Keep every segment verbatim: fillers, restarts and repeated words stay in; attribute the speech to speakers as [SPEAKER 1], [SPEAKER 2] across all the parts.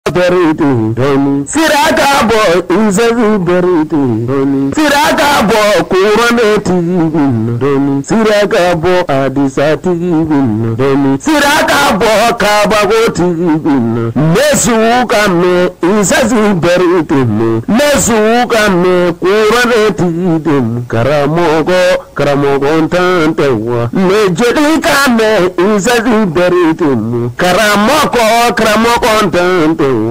[SPEAKER 1] Beriti doni siraka bo inzazi beriti doni siraka bo kuraneti bin doni siraka bo adisati bin doni siraka bo kabagoti bin mesuka me inzazi beriti me mesuka me kuraneti din karamogo karamogo tantewa me jedika me inzazi beriti me karamogo karamogo tantewa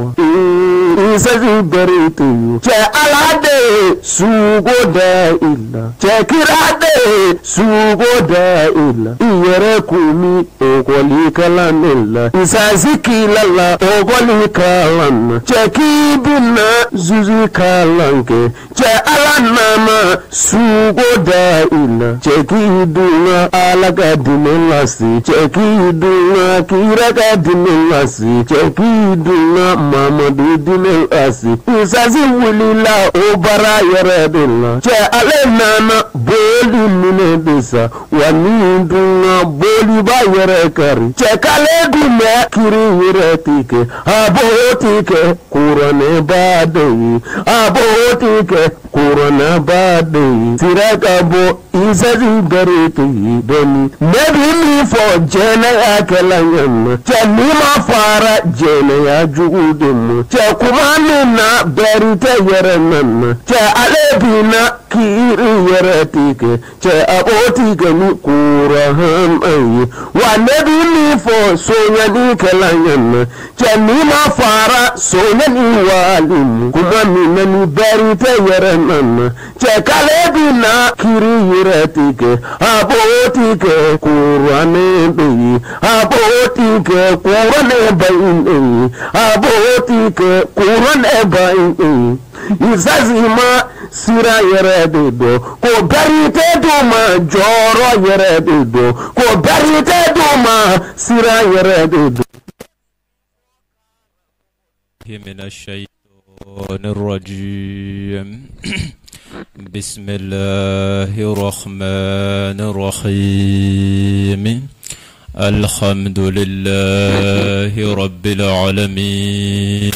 [SPEAKER 1] Isazi beriti che alade sugo da illa che kirade sugo da illa iyere kumi ogoli kalanilla isazi kilala ogoli kalan che kibina zuzi kalanke che alanama sugo da illa che kiduna alaga dinelasi che kiduna kiraga dinelasi che kiduna Mamadu dine asi isazi wulila obara yeredilla che alenana boli mine desa wani dunga boli ba yere kari che kale gume kiri yeretike abotike kurane badei abotike kurane badei siraka bo isazi beriti doni nebi mi fo jene akelanyan che nima fara jene ya jugudum che kumanina berite yerenan che alebina kiri yeretike che abotike ni kurahan ay wa nebi mi fo sonya ni kelanyan che nima fara sonya ni walim kumanina ni berite yerenan che kalebina kiri yeretike abotike kurane bay abotike kurane bay abotike kurane bay izazima sira yeredo ko berite duma joro yeredo ko berite duma sira yeredo
[SPEAKER 2] من الشيطان الرجيم بسم الله الرحمن الرحيم الحمد لله رب العالمين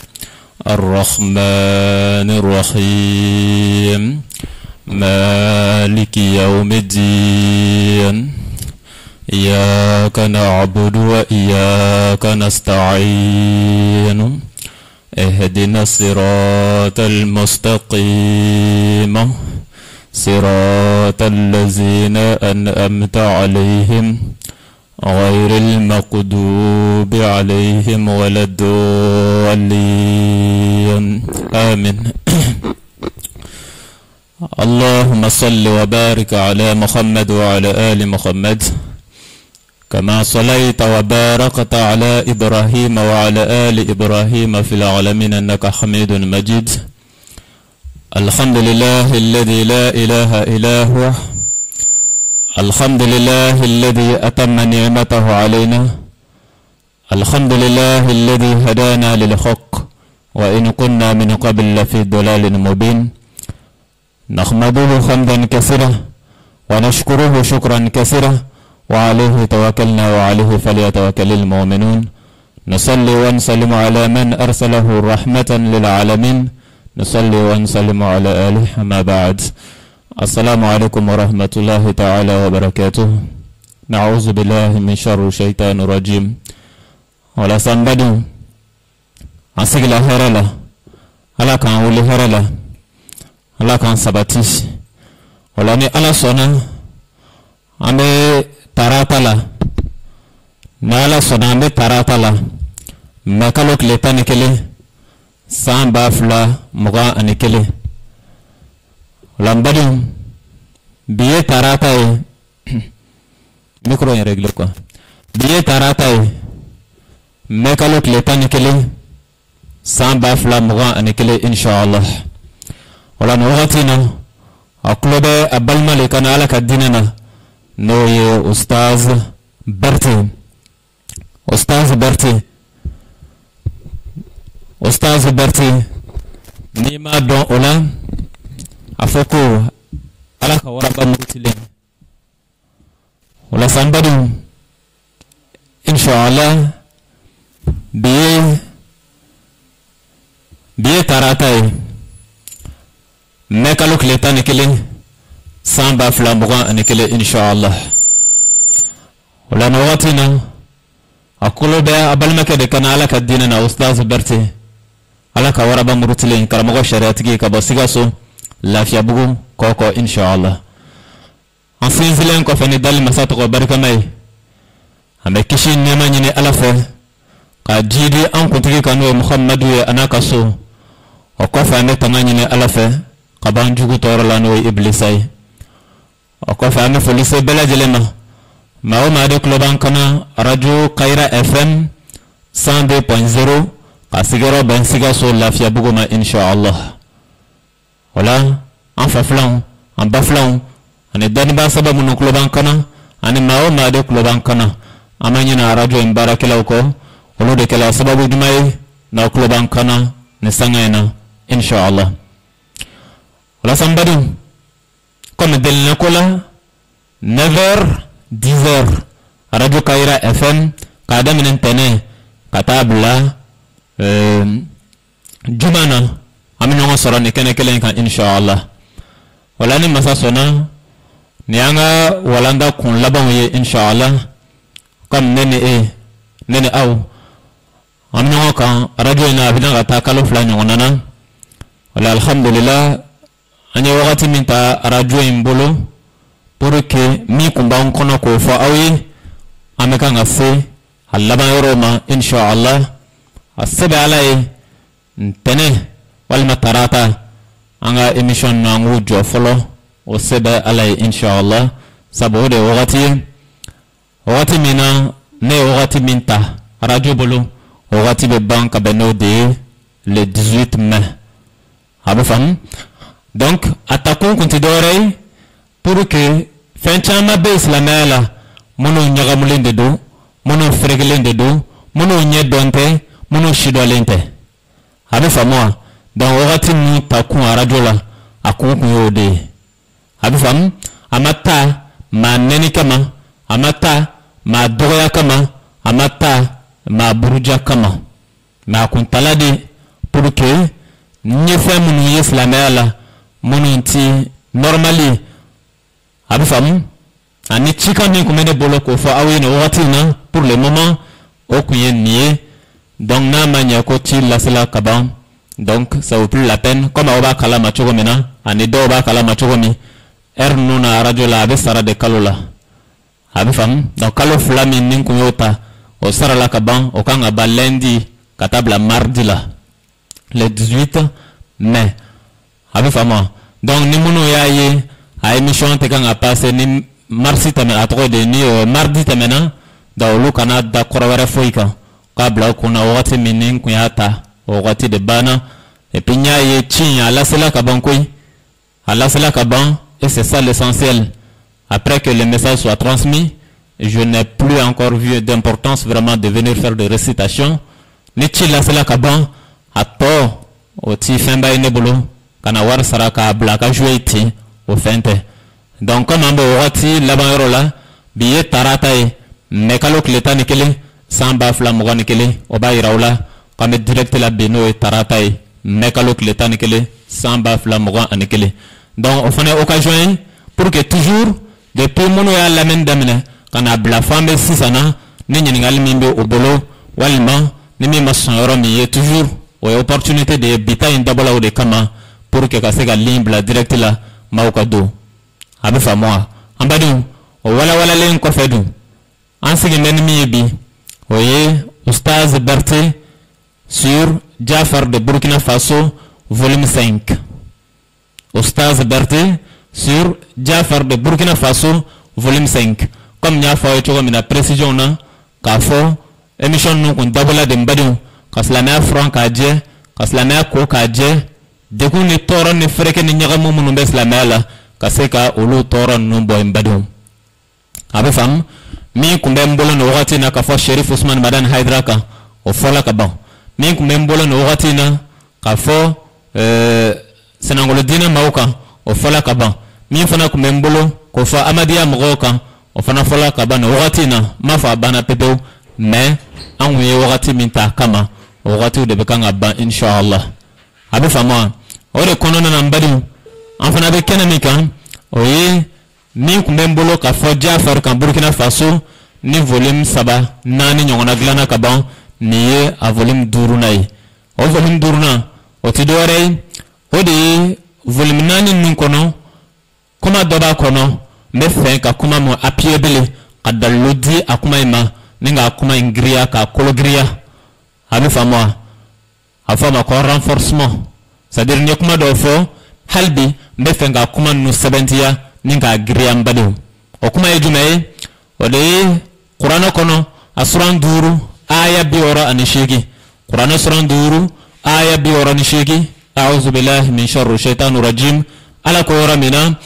[SPEAKER 2] الرحمن الرحيم مالك يوم الدين إياك نعبد وإياك نستعين اهدنا الصراط المستقيم صراط الذين أنعمت عليهم غير المغضوب عليهم ولا الضالين آمين. اللهم صل وبارك على محمد وعلى آل محمد كما صليت وباركت على إبراهيم وعلى آل إبراهيم في العالمين إنك حميد مجيد. الحمد لله الذي لا إله إلا هو، الحمد لله الذي أتم نعمته علينا، الحمد لله الذي هدانا للحق وإن كنا من قبل لفي ضلال مبين. نحمده حمدا كثيرا ونشكره شكرا كثيرا وعليه توكلنا وعليه فليتوكل المؤمنون. نصلي ونسلم على من أرسله رحمة للعالمين، نصلي ونسلم على آله. أما بعد، السلام عليكم ورحمة الله تعالى وبركاته. نعوذ بالله من شر الشيطان الرجيم. ولا سنبدو أسيق الهرلة ألا كان ولي هرلة ألا كان سباتيش ولا ني ألا صنع أمي taratala nala sonambe taratala makalok letane kele samba fla muga anikele lambadi biye tarata e micro en règle quoi biye tarata e makalok letane kele samba fla muga anikele inshallah wala no watina aklobe abalma le kanala kadinana نوي أستاذ برتي أستاذ برتي أستاذ برتي نيما دون أولا أفوكو على كوارب مرتلين ولا somebody إن شاء الله بيه biye tarata ye me kalo kile tan ni kelen san ba fila mugan ani kelen inshallah wala na wagati na akolo be abalmake de kana ala ka dina na ustaz Berti ala ka waraba murutile karamago shariatigi ka basiga so lafiya bugu koko inshallah en sinzilen ko fani dal masato ko barka mai ame kishi nema nyine ala fe ka jidi an kuntigi kanu Muhammadu ya anaka so o ko fa ne tanga nyine ala fe ka ban jugu torala no iblisai o ko fa ne folise bela jelema mao ma de kloban kana radio Kaira F M cent deux point zéro ka sigaro ben siga so lafiya bugu ma inshallah wala en faflan en baflan ane dani ba sababu no kloban kana ane mao ma de kloban kana amanya na radio imbara kila uko olo de kila sababu dumai na kloban kana ne sangaina inshallah wala sambadu comme del nakola neuf heures dix heures radio Kaira F M kada minen tene katabla euh jumana amino ngosoro ne kene kelen kan inshallah wala ni masasona ni anga walanda kun laban ye inshallah comme nene e nene aw amino kan radio na bidanga ta kalo fla nyonana wala alhamdulillah anya wakati minta radio imbolo pour que mi kumba kono ko fo awi ameka nga fe alaban yoroma inshallah asaba alai tene wal matarata anga emission nangu jo folo o seba alai inshallah sabo de wakati wakati mina ne wakati minta radio bolo wakati be banka beno de le dix-huit mai abafam donc attaquons considérer pour que fenchama be islamela mono nyaga mulende do mono fregelende do mono nyedonte mono shidolente habe famwa dans wakati ni takun arajola akun yode habe fam amata ma neni kama amata ma doya kama amata ma buruja kama ma kuntalade pour que nyefa munu islamela mono ti normally abi fam ani chika ni kumene bolo ko fa awi no wati na pour le moment o kuyen nié donc na manya ko ti la sala kaban donc ça vaut plus la peine comme oba kala machogo mena ani do ba kala machogo mi er nuna radio la be sara de kalola abi fam donc kalo flami nin ko yota o sara la kaban o kanga ba lundi katabla mardi la le dix-huit mai abi fam donc ni muno yaye a émission te kanga passé ni mardi tamena atro de ni mardi tamena da olu kana da korowere foika kabla kuna wakati minin kuyata wakati de bana et puis nya ye chinya la sela kaban koy ala sela kaban et c'est ça l'essentiel. Après que le message soit transmis, je n'ai plus encore vu d'importance vraiment de venir faire des récitations ni chi la sela kaban ato o ti femba ine bolo kana war saraka blaka joueti au fente. Donc comme ambo wati laban là biye tarata e mekalo kleta nikele samba fla moga nikele oba iraula comme direct la beno e tarata e mekalo kleta nikele samba fla moga nikele. Donc on fait occasion pour que toujours depuis mono ya la men damene kana bla femme sisana ni ngal mimbe obolo walma ni mi masoro mi toujours o opportunité de bita in double ou de kama pour que kasega limbla direct la maukado abe fa moi ambadu o wala wala len ko fedu ansigi men mi bi oye Oustaz Berti sur Jafar de Burkina Faso volume cinq. Oustaz Berti sur Jafar de Burkina Faso volume cinq. Comme nya fa yo mina précision na ka fo émission nous kon dabala de mbadu kaslana franc ka je kaslana ko ka je de ko ni toro ni freke ni nyaga mo mun bes la mala kaseka ulu toro no boy mbadu abe fam mi kumbe mbolo no wakati na ka fo Sherif Ousmane Madan Haidraka o fola ka ba mi kumbe mbolo no wakati na ka fo euh senangolo dina mauka o fola ka ba mi fana kumbe mbolo ko fa Amadia Mogoka o fana fola ka ba no wakati na mafa bana pedo mais anwe wakati minta kama wakati de bekanga ba inshallah abe fama o de kono na mbadi an fana be kenami kan o ye min kun bɛ n bolo ka fɔ Jafar kan Burkina Faso ni volume saba naani ɲɔgɔnna dilanna ka ban nin ye a volume duurunan ye o volume duurunan o ti dɔwɛrɛ ye o de ye volume naani ninnu kɔnɔ kuma dɔ b'a kɔnɔ n bɛ fɛ ka kuma mun appuyer bele ka dalilu di a kuma in ma ni k'a kuma in giriya k'a kolo giriya a bɛ faamu wa a fɔ a ma ko renforcement c'est-à-dire n ye kuma dɔw fɔ hali bi n bɛ fɛ k'a kuma ninnu sɛbɛntiya ni k'a giriya n badenw o kuma ye jumɛn ye o de ye kuranɛ kɔnɔ a suran duuru aya bi wɔɔrɔ ani seegin kuranɛ suran duuru aya bi wɔɔrɔ ni seegin a'udhu billahi min sharri shaitani rajim ala ko yɔrɔ min na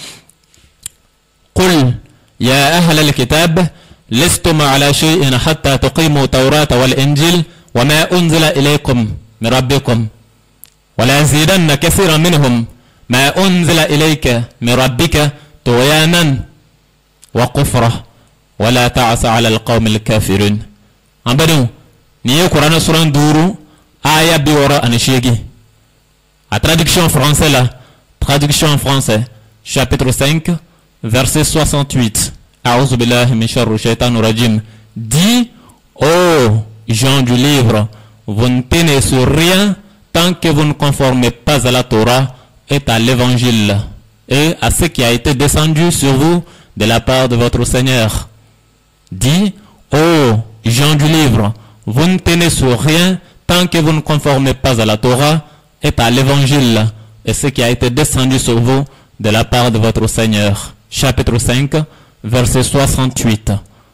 [SPEAKER 2] qul ya ahlal kitab لستم على شيء حتى تقيموا التوراة والإنجيل وما أنزل إليكم من ربكم ولا يزيدن كثيرا منهم ما أنزل إليك من ربك طغيانا وكفرا ولا تعس على القوم الكافرين أمبرو نيو قرآن سورة دورو آية بيورا أنشيجي A traduction français là, traduction français, chapitre cinq, verset soixante-huit. A'udhu billahi min sharri shaitanir rajim. Dit, ô gens du livre, vous ne tenez sur rien tant que vous ne conformez pas à la Torah et à l'évangile et à ce qui a été descendu sur vous de la part de votre Seigneur. Dit, ô gens du livre, vous ne tenez sur rien tant que vous ne conformez pas à la Torah et à l'évangile et ce qui a été descendu sur vous de la part de votre Seigneur. Chapitre cinq, verset soixante-huit.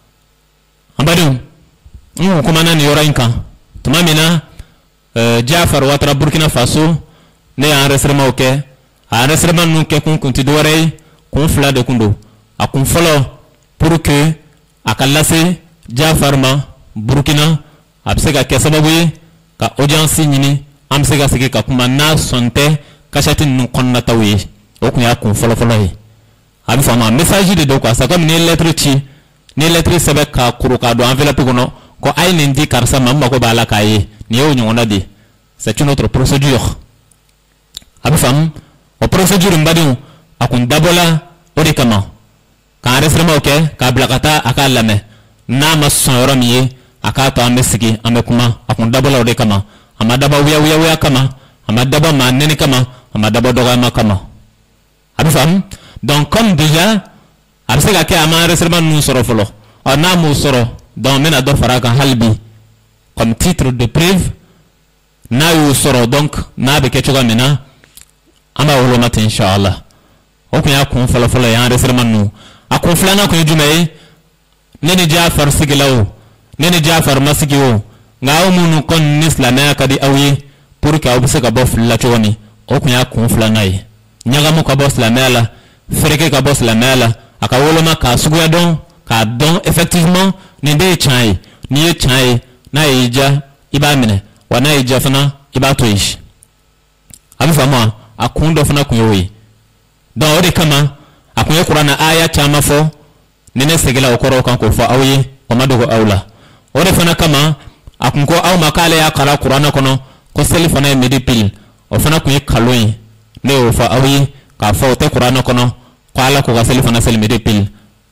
[SPEAKER 2] Ambadou, on commande ni yorainka. Tumamina, Jafar Ouattara Burkina Faso, ne enregistrement ok, enregistrement nous que qu'on continue d'oreille, qu'on fla de kundo, a qu'on follow pour que a kalase Jafar ma Burkina, absega kesababuye, ka audience nini. Am sega sege ka kuma na sonte kashati nu konna tawi o kun ya kun folo folo yi abi fama message de do ko sa comme ni lettre ti ni lettre sebe ka kuru ka do enveloppe kono ko ay ni ndi karsa mamma ko bala kaye ni yo nyona di c'est une autre procédure abi fam o procédure mbadiu akun dabola o de kama ka enregistrement ok ka blakata aka lame na ma sonro mi aka to amesigi amekuma akun dabola o de kama amadaba wiya wiya wiya kama amadaba manene kama amadaba dogama kama abifam donc comme déjà absega ke ama enregistrement nous soro folo on a mo soro donc mena do faraka halbi comme titre de preuve na yu soro donc na be ke choga mena amba wolo mat inshallah o ko ya ko folo folo ya enregistrement nous akon flana ko jumay nene Jafar sigilawo nene Jafar masigiwo ngawo munu kon nislamaya kadi awi pour que obse ka bof la choni o kunya kun flanai nyaga mu ka boss la mela freke ka boss la mela aka woloma ka suguya don ka don effectivement ni de chai ni chai na ija iba mine wana ija fana iba to ish abi fama akun do fana kun yoyi don o de kama akun Qur'ana aya chama fo nene segela okoro kan ko fo awi o madogo awla o de fana kama akunko aw makale ya kala Qur'ana kono ko seli fana e medipil o fana ku kaloyi ne o fa awi ka fa te Qur'ana kono ko ala ko seli fana seli medipil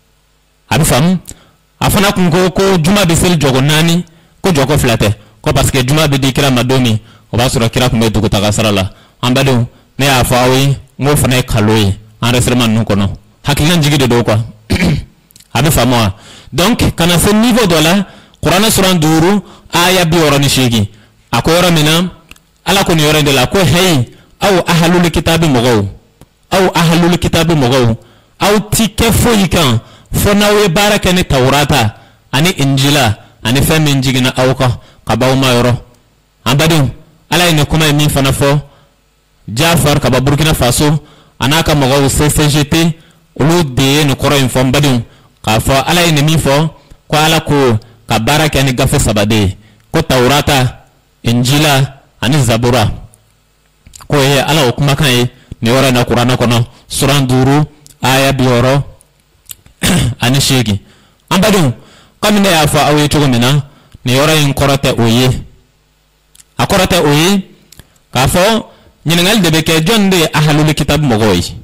[SPEAKER 2] abi fam afana kunko ko juma be sel jogo nani ko jogo flate ko parce que juma be dikira madomi o ba sura kira ko me dugo taga sarala ambado ne ya fa awi ngo fana e kaloyi enregistrement nu kono hakilan jigide do quoi abi famwa donc kana ce niveau de là Qur'ana suran duru aya bi orani shigi akora mina ala ko ni orande la ko hey aw ahlul kitabi mogaw aw ahlul kitabi mogaw aw tike foyikan fonawe baraka ni tawrata ani injila ani fami njigina awka kabaw ma yoro ambadu ala ni kuma min fana fo Jafar kaba Burkina Faso anaka mogaw C C G T ulu de no koro info mbadu ka fo ala ni min fo ko ala ko ka baraka ni gafe sabade ko Taurata Injila ani Zabura ko ye ala okuma kan ni wara na Qur'ana kono suran duru aya bioro ani shegi ambadu kamine ya fa awe to gomena ni wara yin korate oye akorate oye ka fo ɲininkali de bɛ kɛ jɔn de ye ahalul kitab mɔgɔw ye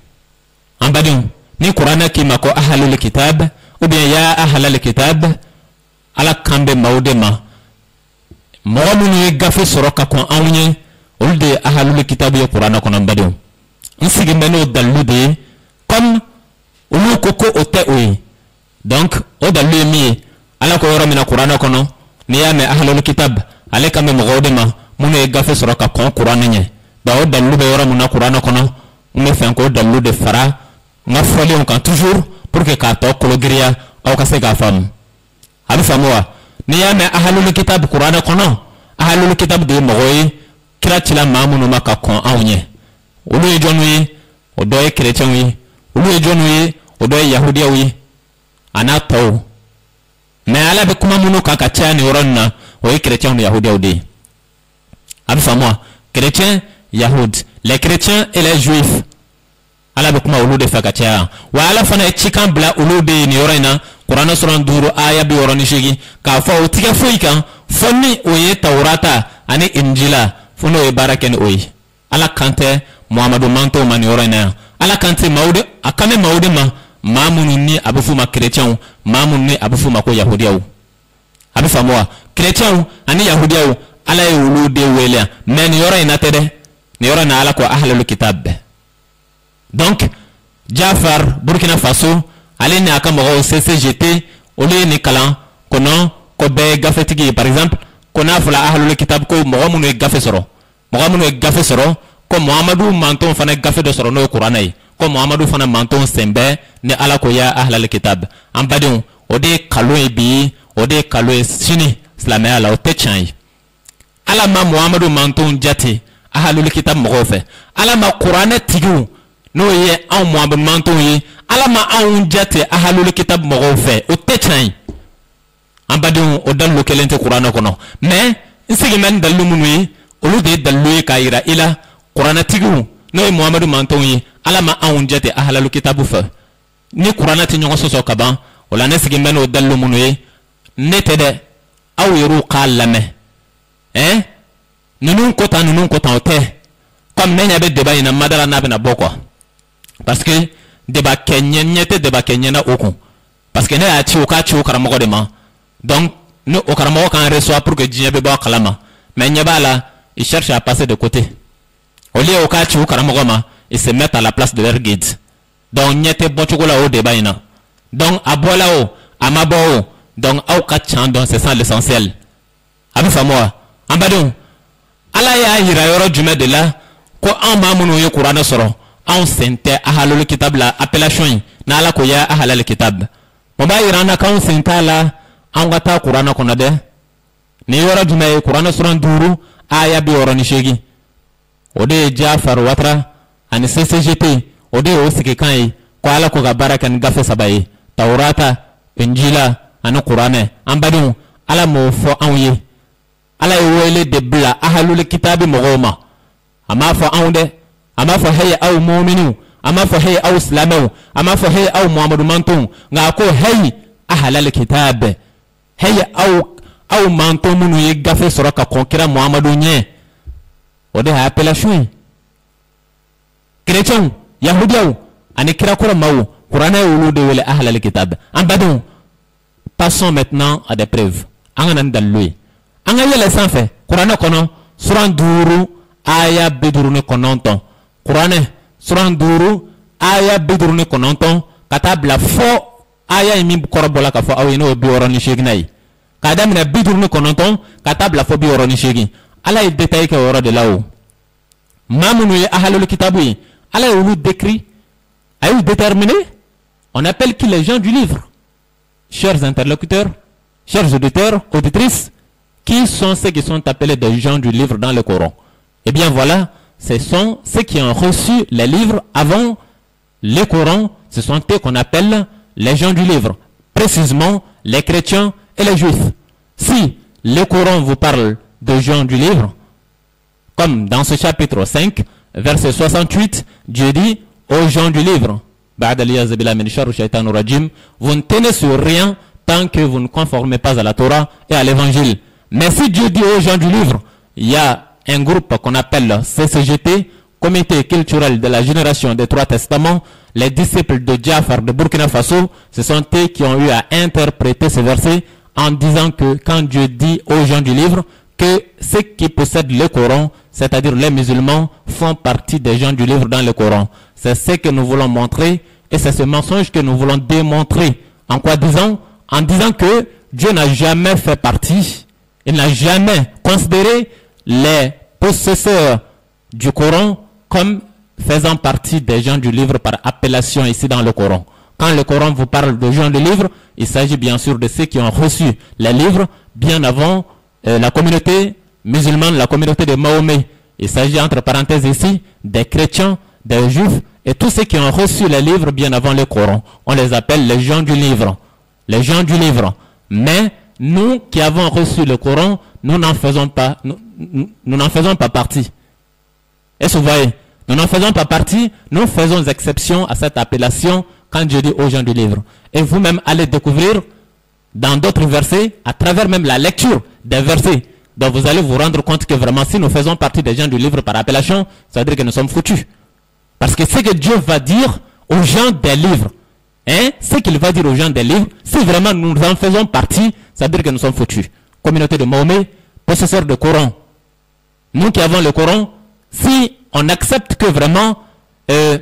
[SPEAKER 2] an badenw ni kuranɛ k'i ma ko ahalul kitab ou bien ya ahalal kitab ala kan bɛ maaw de ma mɔgɔ minnu ye gafe sɔrɔ ka kɔn anw ye olu de ye ahalul kitab ye kuranɛ kɔnɔ n badenw n sigin bɛ n'o dalilu de ye comme olu ko ko o tɛ o ye donc o dalilu ye min ye ala ko yɔrɔ min na kuranɛ kɔnɔ n'i y'a mɛn ahalul kitab ale kan bɛ mɔgɔw de ma minnu ye gafe sɔrɔ ka kɔn kuranɛ ɲɛ donc o dalilu bɛ yɔrɔ min na kuranɛ kɔnɔ n bɛ fɛ k'o dalilu de fara n ka fɔlenw kan toujours pour que k'a tɔ kologiriya aw ka se k'a faamu a bɛ faamu wa n'i y'a mɛn ahalul kitab kuranɛ kɔnɔ ahalul kitab de ye mɔgɔw ye kira cila maa minnu ma ka kɔn anw ɲɛ olu ye jɔnw ye o dɔ ye kerecɛnw ye olu ye jɔnw ye o dɔ ye yahudiyaw ye a n'a tɔw mais ala bɛ kuma minnu kan ka caya nin yɔrɔ in na o ye kerecɛnw ni yahudiyaw de ye a bɛ faamu wa chrétiens yahud les chrétiens et les juifs ala bɛ kuma olu de fɛ ka caya wa ala fana ye cikan bila olu de ye nin yɔrɔ in na kuranɛ sura duuru aya bi wɔɔrɔ ni seegin k'a fɔ o tigɛ foyi kan fɔ ni o ye tawurata ani injila fo n'o ye baara kɛ ni o ye ala kan tɛ muhamadu mantow ma nin yɔrɔ in na yan ala kan tɛ maaw de a kan bɛ maaw de ma maa minnu ni a bɛ f'u ma chrétiens maa minnu ni a bɛ f'u ma ko yahudiyaw a bɛ faamu wa chrétiens ani yahudiyaw ala ye olu de wele yan mais nin yɔrɔ in na tɛ dɛ nin yɔrɔ in na ala ko ahlul kitab donc Jafar Burkina Faso ale ni a ka mɔgɔw C C G T olu ye nin kalan ko non ko bɛɛ ye gafetigi ye par exemple ko n'a fɔra ahlul kitab ko mɔgɔ minnu ye gafe sɔrɔ mɔgɔ minnu ye gafe sɔrɔ ko muhamadu mantonw fana ye gafe dɔ sɔrɔ n'o ye kuranɛ ye ko muhamadu fana mantonw sen bɛ ni ala ko ya ahlul kitab an badenw o de ye kalon ye bi o de ye kalon ye sini silamɛya la o tɛ tiɲɛ ye ala ma muhamadu mantonw jate ahlul kitab mɔgɔw fɛ ala ma kuranɛ tigiw n'o ye anw muhamadu mantonw ye ala ma anw jate ahlul kitab mɔgɔw fɛ o tɛ tiɲɛ ye an badenw o dalilu kelen tɛ kuranɛ kɔnɔ mais n segin bɛ ni dalilu minnu ye olu de ye dalilu ye k'a yira i la kuranɛ tigiw n'o ye muhamadu mantonw ye ala ma anw jate ahlul kitab fɛ ni kuranɛ tɛ ɲɔgɔn sɔsɔ ka ban o la ne segin bɛ n'o dalilu minnu ye ne tɛ dɛ aw yɛrɛw k'a lamɛn hein ninnu ko tan ninnu ko tan o tɛ comme ne ɲɛ bɛ débat in na madala n'a bɛna bɔ quoi parce que débat kɛ ɲɛ ɲɛ tɛ débat kɛ ɲɛ na o kun parce que ne y'a ci o k'a ci o karamɔgɔ de ma donc ne o karamɔgɔ kan reçoit pour que diɲɛ bɛ bɔ a kalama mais ɲɛ b'a la il cherche à passer de côté au lieu o k'a ci o karamɔgɔ ma il se met à la place de leur guide donc ɲɛ tɛ bɔ cogo la o débat in na donc a bɔla o a ma bɔ o donc aw ka can dɔn c'est ça l'essentiel a bɛ faamu wa an badenw ala y'a yira yɔrɔ jumɛn de la ko anw maa minnu ye kuranɛ sɔrɔ anw sen tɛ ahalul kitab la appellation in n'ala ko ya ahalal kitab o b'a yira an na k'anw sen t'a la an ka taa kuranɛ kɔnɔ dɛ nin yɔrɔ jumɛn ye kuranɛ sura duuru aya bi wɔɔrɔ ni seegin o de ye Jafar Watara ani C C G T o de ye o sigikan ye ko ala ko ka baara kɛ ni gafe saba ye tawurata injila ani kuranɛ an badenw ala m'o fɔ anw ye ala ye wele de bila ahalul kitabi mɔgɔw ma a m'a fɔ anw dɛ a m'a fɔ hey aw mu'minu a m'a fɔ hey aw silamɛw a m'a fɔ hey aw muhamadu mantonw nka a ko hey ahalal kitab hey aw aw manton minnu ye gafe sɔrɔ ka kɔn kira muhamadu ɲɛ o de ye appellation ye chrétiens yahudiyaw ani kira kɔrɔ maaw kuranɛ ye olu de wele ahalal kitab an badenw passons maintenant à des preuves an ka na ni dalilu ye an ka yɛlɛ sanfɛ kuranɛ kɔnɔ sura duuru aya bi duuru ni kɔnɔntɔn kuranɛ sura duuru aya bi duuru ni kɔnɔntɔn ka taa bila fɔ aya in min kɔrɔ bɔla ka fɔ aw ye n'o ye bi wɔɔrɔ ni seeginna ye k'a daminɛ bi duuru ni kɔnɔntɔn ka taa bila fɔ bi wɔɔrɔ ni seegin ala ye détail kɛ o yɔrɔ de la o maa minnu ye ahalul kitabu ye ala ye olu décrit a y'u déterminé on appelle qui les gens du livre chers interlocuteurs chers auditeurs auditrices qui sont ceux qui sont appelés des gens du livre dans le Coran. Eh bien voilà, ce sont ceux qui ont reçu les livres avant le Coran, ce sont eux qu'on appelle les gens du livre, précisément les chrétiens et les juifs. Si le Coran vous parle de gens du livre, comme dans ce chapitre cinq, verset soixante-huit, Dieu dit aux gens du livre, vous ne tenez sur rien tant que vous ne conformez pas à la Torah et à l'évangile. Mais si Dieu dit aux gens du livre, il y a un groupe qu'on appelle C C G T, Comité culturel de la génération des Trois Testaments, les disciples de Jafar de Burkina Faso, ce sont eux qui ont eu à interpréter ce verset en disant que quand Dieu dit aux gens du livre que ceux qui possèdent le Coran, c'est-à-dire les musulmans, font partie des gens du livre dans le Coran. C'est ce que nous voulons montrer et c'est ce mensonge que nous voulons démontrer. En quoi disant? En disant que Dieu n'a jamais fait partie, il n'a jamais considéré les possesseurs du Coran comme faisant partie des gens du livre par appellation ici dans le Coran. Quand le Coran vous parle de gens du livre, il s'agit bien sûr de ceux qui ont reçu les livres bien avant euh, la communauté musulmane, la communauté de Mahomet. Il s'agit entre parenthèses ici des chrétiens, des juifs et tous ceux qui ont reçu les livres bien avant le Coran. On les appelle les gens du livre. Les gens du livre. Mais nous qui avons reçu le Coran, nous n'en faisons pas, nous, nous, nous n'en faisons pas partie. Est-ce que vous voyez? Nous n'en faisons pas partie, nous faisons exception à cette appellation quand Dieu dit aux gens du livre. Et vous-même allez découvrir dans d'autres versets, à travers même la lecture des versets, donc vous allez vous rendre compte que vraiment si nous faisons partie des gens du livre par appellation, ça veut dire que nous sommes foutus. Parce que ce que Dieu va dire aux gens des livres, hein, ce qu'il va dire aux gens des livres, si vraiment nous en faisons partie, ça veut dire que nous sommes foutus. Communauté de Mahomet, possesseur de Coran. Nous qui avons le Coran, si on accepte que vraiment euh,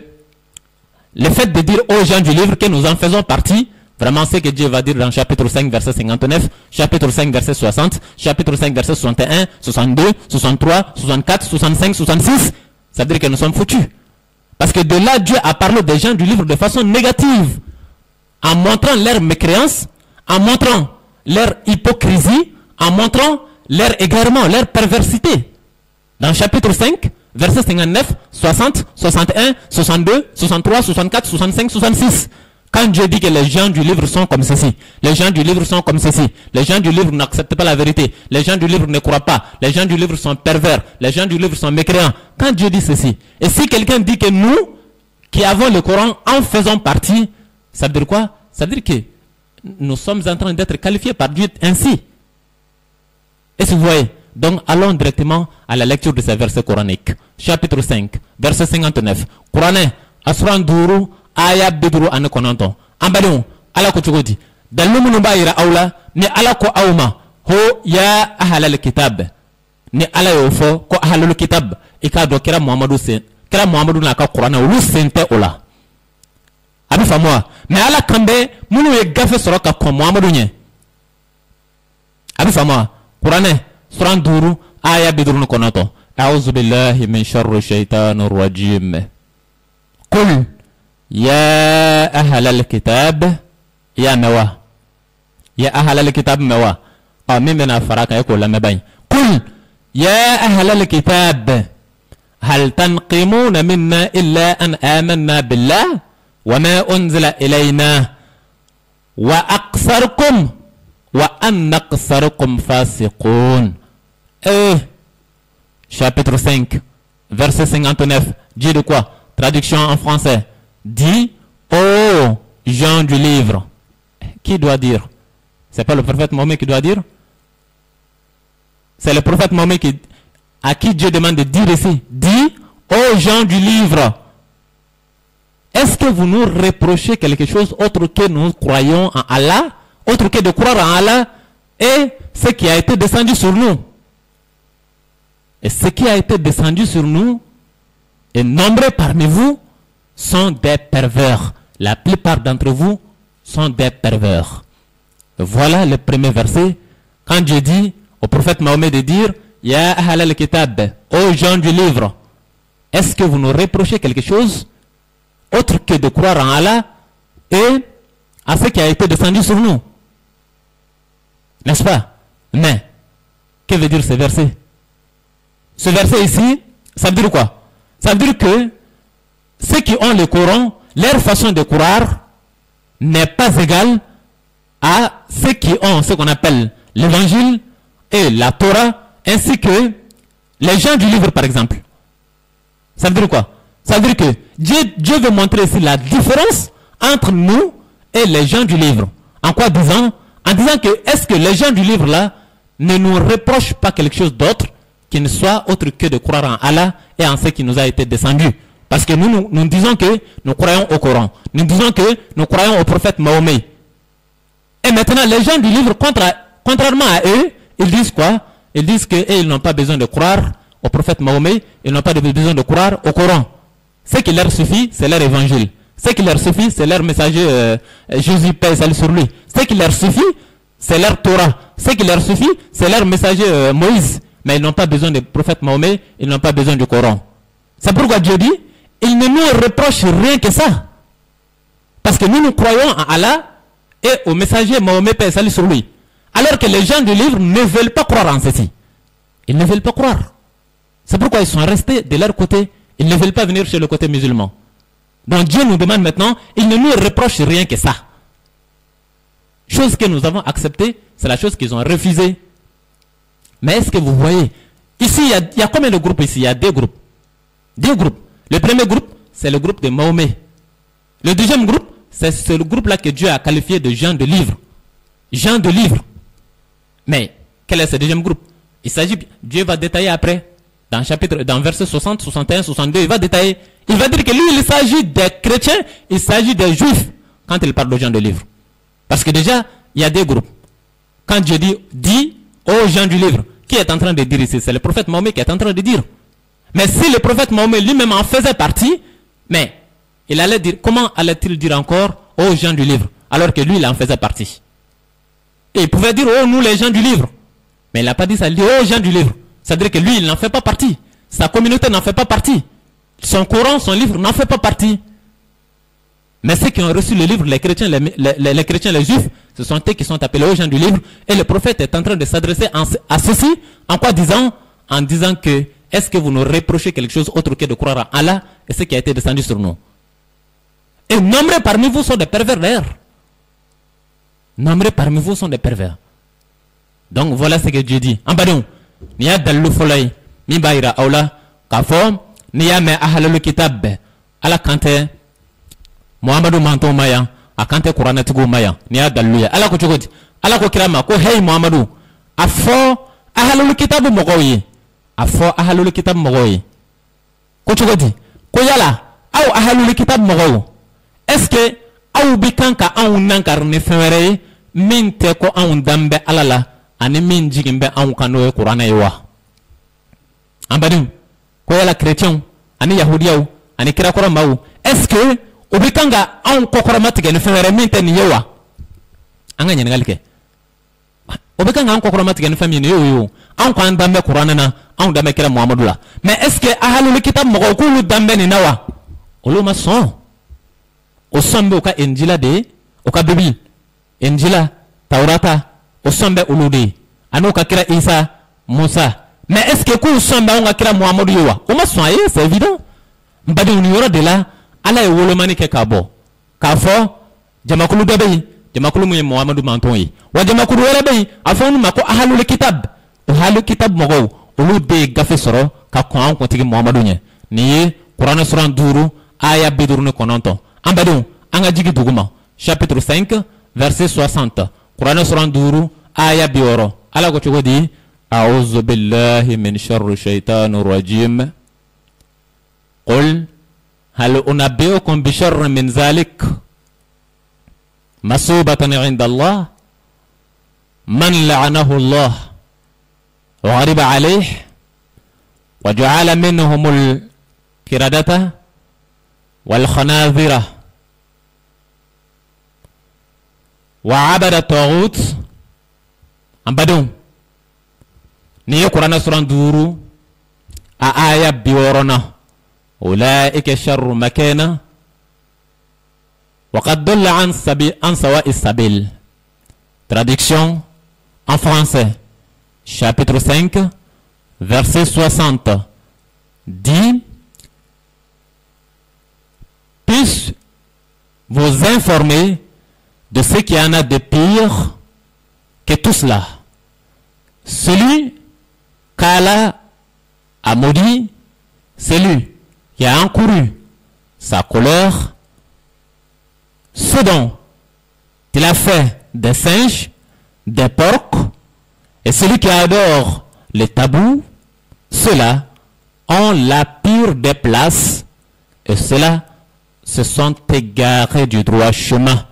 [SPEAKER 2] le fait de dire aux gens du livre que nous en faisons partie, vraiment ce que Dieu va dire dans chapitre cinq, verset cinquante-neuf, chapitre cinq, verset soixante, chapitre cinq, verset soixante et un, soixante-deux, soixante-trois, soixante-quatre, soixante-cinq, soixante-six, ça veut dire que nous sommes foutus. Parce que de là, Dieu a parlé des gens du livre de façon négative, en montrant leur mécréance, en montrant leur hypocrisie, en montrant leur égarement, leur perversité. Dans chapitre cinq, verset cinquante-neuf, soixante, soixante et un, soixante-deux, soixante-trois, soixante-quatre, soixante-cinq, soixante-six. Quand Dieu dit que les gens du livre sont comme ceci, les gens du livre sont comme ceci, les gens du livre n'acceptent pas la vérité, les gens du livre ne croient pas, les gens du livre sont pervers, les gens du livre sont mécréants. Quand Dieu dit ceci, et si quelqu'un dit que nous, qui avons le Coran, en faisons partie, ça veut dire quoi? Ça veut dire que nous sommes en train d'être qualifiés par Dieu ainsi. Est-ce que vous voyez? Donc allons directement à la lecture de ces versets coraniques. Chapitre cinq, verset cinquante-neuf. Coranais, Asran Duru, Aya Bidru Ane Konanton. Ambalion, ala ko chugodi. Dalumu numba ira aula, ni ala ko auma. Ho ya ahalal kitab. Ni ala yofo ko ahalul kitab. Ika do kira Muhammadu sen. Kira Muhammadu na ka Qur'ana ulu sente ola. Abi famwa. Mais ala kambe munu ye gafe soroka ko Muhammadu nye. Abi famwa. Coranais. Suran duru aya bidrun konato. A'udzu billahi min syarri syaitanir rajim. Qul ya ahlal kitab ya mawa. Ya ahlal kitab mawa. Ah mimena faraka yako la mabay. Qul ya ahlal kitab هل تنقمون منا إلا أن آمنا بالله وما أنزل إلينا وأكثركم وأن أكثركم فاسقون. Et, chapitre cinq, verset cinquante-neuf, dit de quoi? Traduction en français. Dit aux gens du livre. Qui doit dire? C'est pas le prophète Mohammed qui doit dire? C'est le prophète Mohammed qui, à qui Dieu demande de dire ici. Dit aux gens du livre. Est-ce que vous nous reprochez quelque chose autre que nous croyons en Allah, autre que de croire en Allah et ce qui a été descendu sur nous? Et ce qui a été descendu sur nous, et nombreux parmi vous, sont des pervers. La plupart d'entre vous sont des pervers. Voilà le premier verset. Quand Dieu dit au prophète Mahomet de dire Ya ahlal kitab, aux gens du livre, est-ce que vous nous reprochez quelque chose autre que de croire en Allah et à ce qui a été descendu sur nous? N'est-ce pas? Mais, que veut dire ce verset? Ce verset ici, ça veut dire quoi? Ça veut dire que ceux qui ont le Coran, leur façon de croire n'est pas égale à ceux qui ont ce qu'on appelle l'évangile et la Torah, ainsi que les gens du livre par exemple. Ça veut dire quoi? Ça veut dire que Dieu, Dieu veut montrer ici la différence entre nous et les gens du livre. En quoi disant? En disant que est-ce que les gens du livre là ne nous reprochent pas quelque chose d'autre qui ne soit autre que de croire en Allah et en ce qui nous a été descendu. Parce que nous, nous, nous disons que nous croyons au Coran. Nous disons que nous croyons au prophète Mahomet. Et maintenant, les gens du livre, contra, contrairement à eux, ils disent quoi? Ils disent qu'ils n'ont pas besoin de croire au prophète Mahomet, ils n'ont pas besoin de croire au Coran. Ce qui leur suffit, c'est leur évangile. Ce qui leur suffit, c'est leur messager euh, Jésus, paix et salut sur lui. Ce qui leur suffit, c'est leur Torah. Ce qui leur suffit, c'est leur messager euh, Moïse. Mais ils n'ont pas besoin du prophète Mahomet, ils n'ont pas besoin du Coran. C'est pourquoi Dieu dit, il ne nous reproche rien que ça. Parce que nous, nous croyons en Allah et au messager Mahomet, paix et salut sur lui. Alors que les gens du livre ne veulent pas croire en ceci. Ils ne veulent pas croire. C'est pourquoi ils sont restés de leur côté. Ils ne veulent pas venir sur le côté musulman. Donc Dieu nous demande maintenant, il ne nous reproche rien que ça. Chose que nous avons acceptée, c'est la chose qu'ils ont refusée. Mais est-ce que vous voyez, ici, il y, a, il y a combien de groupes ici? Il y a deux groupes. Deux groupes. Le premier groupe, c'est le groupe de Mahomet. Le deuxième groupe, c'est le groupe-là que Dieu a qualifié de gens de livre. Gens de livre. Mais, quel est ce deuxième groupe? Il s'agit, Dieu va détailler après, dans chapitre, dans verset soixante, soixante et un, soixante-deux, il va détailler. Il va dire que lui, il s'agit des chrétiens, il s'agit des juifs, quand il parle aux gens de livre. Parce que déjà, il y a des groupes. Quand Dieu dit, dit aux gens du livre, qui est en train de dire ici? C'est le prophète Mahomet qui est en train de dire. Mais si le prophète Mahomet lui-même en faisait partie, mais il allait dire, comment allait-il dire encore aux gens du livre, alors que lui, il en faisait partie? Et il pouvait dire, oh, nous les gens du livre. Mais il n'a pas dit ça, il dit, oh, gens du livre. C'est-à-dire que lui, il n'en fait pas partie. Sa communauté n'en fait pas partie. Son Coran, son livre n'en fait pas partie. Mais ceux qui ont reçu le livre, les chrétiens, les, les, les chrétiens, les juifs, ce sont eux qui sont appelés aux gens du livre. Et le prophète est en train de s'adresser à ceci, en quoi disant? En disant que, est-ce que vous nous reprochez quelque chose autre que de croire en Allah et ce qui a été descendu sur nous? Et nombreux parmi vous sont des pervers d'ailleurs. Nombreux parmi vous sont des pervers. Donc voilà ce que Dieu dit. En bas donc, ni a dallu folay, mi bayra aula, kafom, ni a me ahalul kitab, ala kante, Muhammadu manto maya, a kante Qur'anatigu maya, ni a dallu ya, ala ko chogoti, ala ko kirama, ko hey Muhammadu, afo ahalul kitab mogoyi, afo ahalul kitab mogoyi, ko chogoti, ko yala, aw ahalul kitab mogoyi, est-ce que aw bikanka aw nankar ne fere, min te ko aw dambe alala, ani min jigimbe aw kano e Qur'ana yewa. Ambadim, ko yala chrétien, ani yahudiyaw, ani kira koramaw, est-ce que obikanga aw kokorama tige ne fere min te ni yewa? Anga nyengal ke. Obikanga aw kokorama tige ne fami ni yo yo. Aw kan dambe Qur'ana na, aw dambe kira Muhammadu la. Mais est-ce que ahlul kitab mo ko lu dambe ni nawa? Oluma son. O sombe o ka Injila de, o ka Bible. Injila, Taurata, o sombe ulude. Ano ka kira Isa, Musa. Mais est-ce que ku sombe on ka kira Muhammadu yowa? O ma soye, c'est évident. Mbadi on yoro de là, ala e wolomani ke kabo. Ka fo jamakulu debe, jamakulu mu Muhammadu manton yi. Wa jamakulu wala be, afon ma ko ahlul kitab. O ahlul kitab mo go, ulude gafe soro ka ko an ko tigi Muhammadu nye. Ni Qur'an suran duru aya bidurne kononto. Ambadou, Angadjigi Duguma, chapitre cinq, verset soixante. Qur'an suran duru, aya bioro. Allah ko dit, A'udhu billahi min sharri shaytanir rajim. Qul hal unabbiukum bi sharrin min zalik masubatan 'inda Allah man la'anahu Allah wa ghadiba alayhi wa ja'ala minhum al-kiradata والخنازرة وعبد الطاغوت أمبدون نيو قرآن سورة دورو آية بيورنا أولئك شر مكانا وقد ضل عن سبيل عن سواء السبيل. Traduction en français, chapitre cinq, verset soixante, dit: puisse vous informer de ce qu'il y en a de pire que tout cela. Celui qu'Allah a maudit, celui qui a encouru sa colère, ce dont il a fait des singes, des porcs, et celui qui adore les tabous, ceux-là ont la pire des places et ceux-là se sont égarés du droit chemin.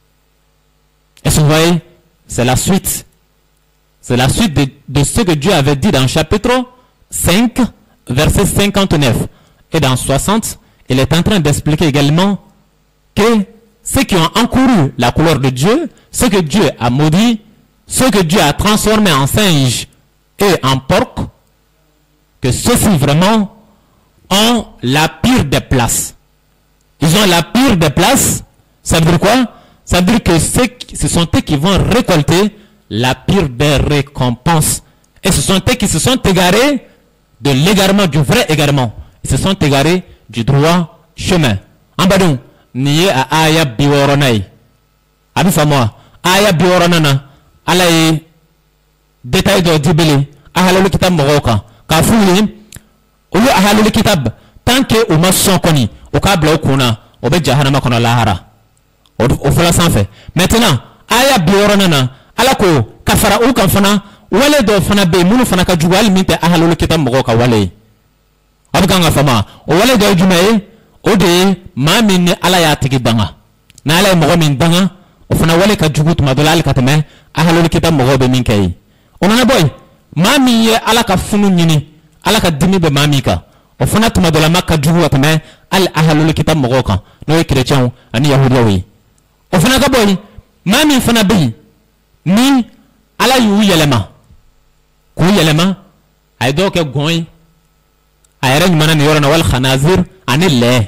[SPEAKER 2] Est-ce que vous voyez? C'est la suite. C'est la suite de, de ce que Dieu avait dit dans chapitre cinq, verset cinquante-neuf. Et dans soixante, il est en train d'expliquer également que ceux qui ont encouru la couleur de Dieu, ceux que Dieu a maudit, ceux que Dieu a transformés en singes et en porcs, que ceux-ci vraiment ont la pire des places. Ils ont la pire des places. Ça veut dire quoi? Ça veut dire que ce sont eux qui vont récolter la pire des récompenses. Et ce sont eux qui se sont égarés de l'égarement, du vrai égarement. Ils se sont égarés du droit chemin. En bas donc, nié à aya biworonai. Abisa moi, aya biworonana, alaye, détail de dibili, ahalolu kitab moroka, kafouli, oyo ahalolu kitab, tant que ou mason koni, au kabla okuna, obe jahanama kona lahara. Au fala sans fait. Maintenant, aya biworonana, alako, kafara ou kamfana, wale do fana be, munu fana ka juwal minte ahalolu kitab moroka wale. Abganga fama, o wale do jumae, o de mami ni ala ya tigi danga na ala mo min danga o fana wale ka jugut madolal katame ahalul kitab mo be min kay onana boy mami ye ala ka funu nyini ala ka dimi be mami ka o fana tuma dola makka jugu katame al ahalul kitab mo ka no chrétien ani yahudiya wi o fana ka boy mami fana be ni ala yu yelema ku yelema ay do ke goy ay rek manan yorona wal khanazir ani le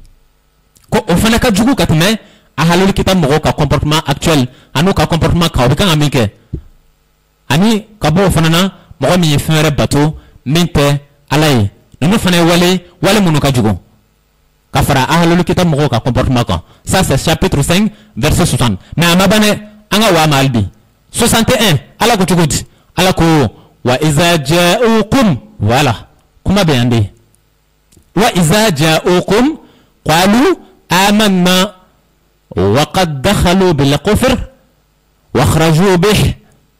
[SPEAKER 2] ko o fana ka jugu katme a halul kitab mo ka comportement actuel anu ka comportement ka obika amike ani ka bo fana na mo mi fere bato minte alay no fana wale wale munu ka jugu ka fara a halul kitab mo ka comportement ka ça c'est chapitre cinq verset soixante mais amabane anga wa malbi soixante et un ala ko jugudi ala ko wa iza ja'ukum voilà kuma beyande وإذا جاءوكم قالوا آمنا وقد دخلوا بالكفر واخرجوا به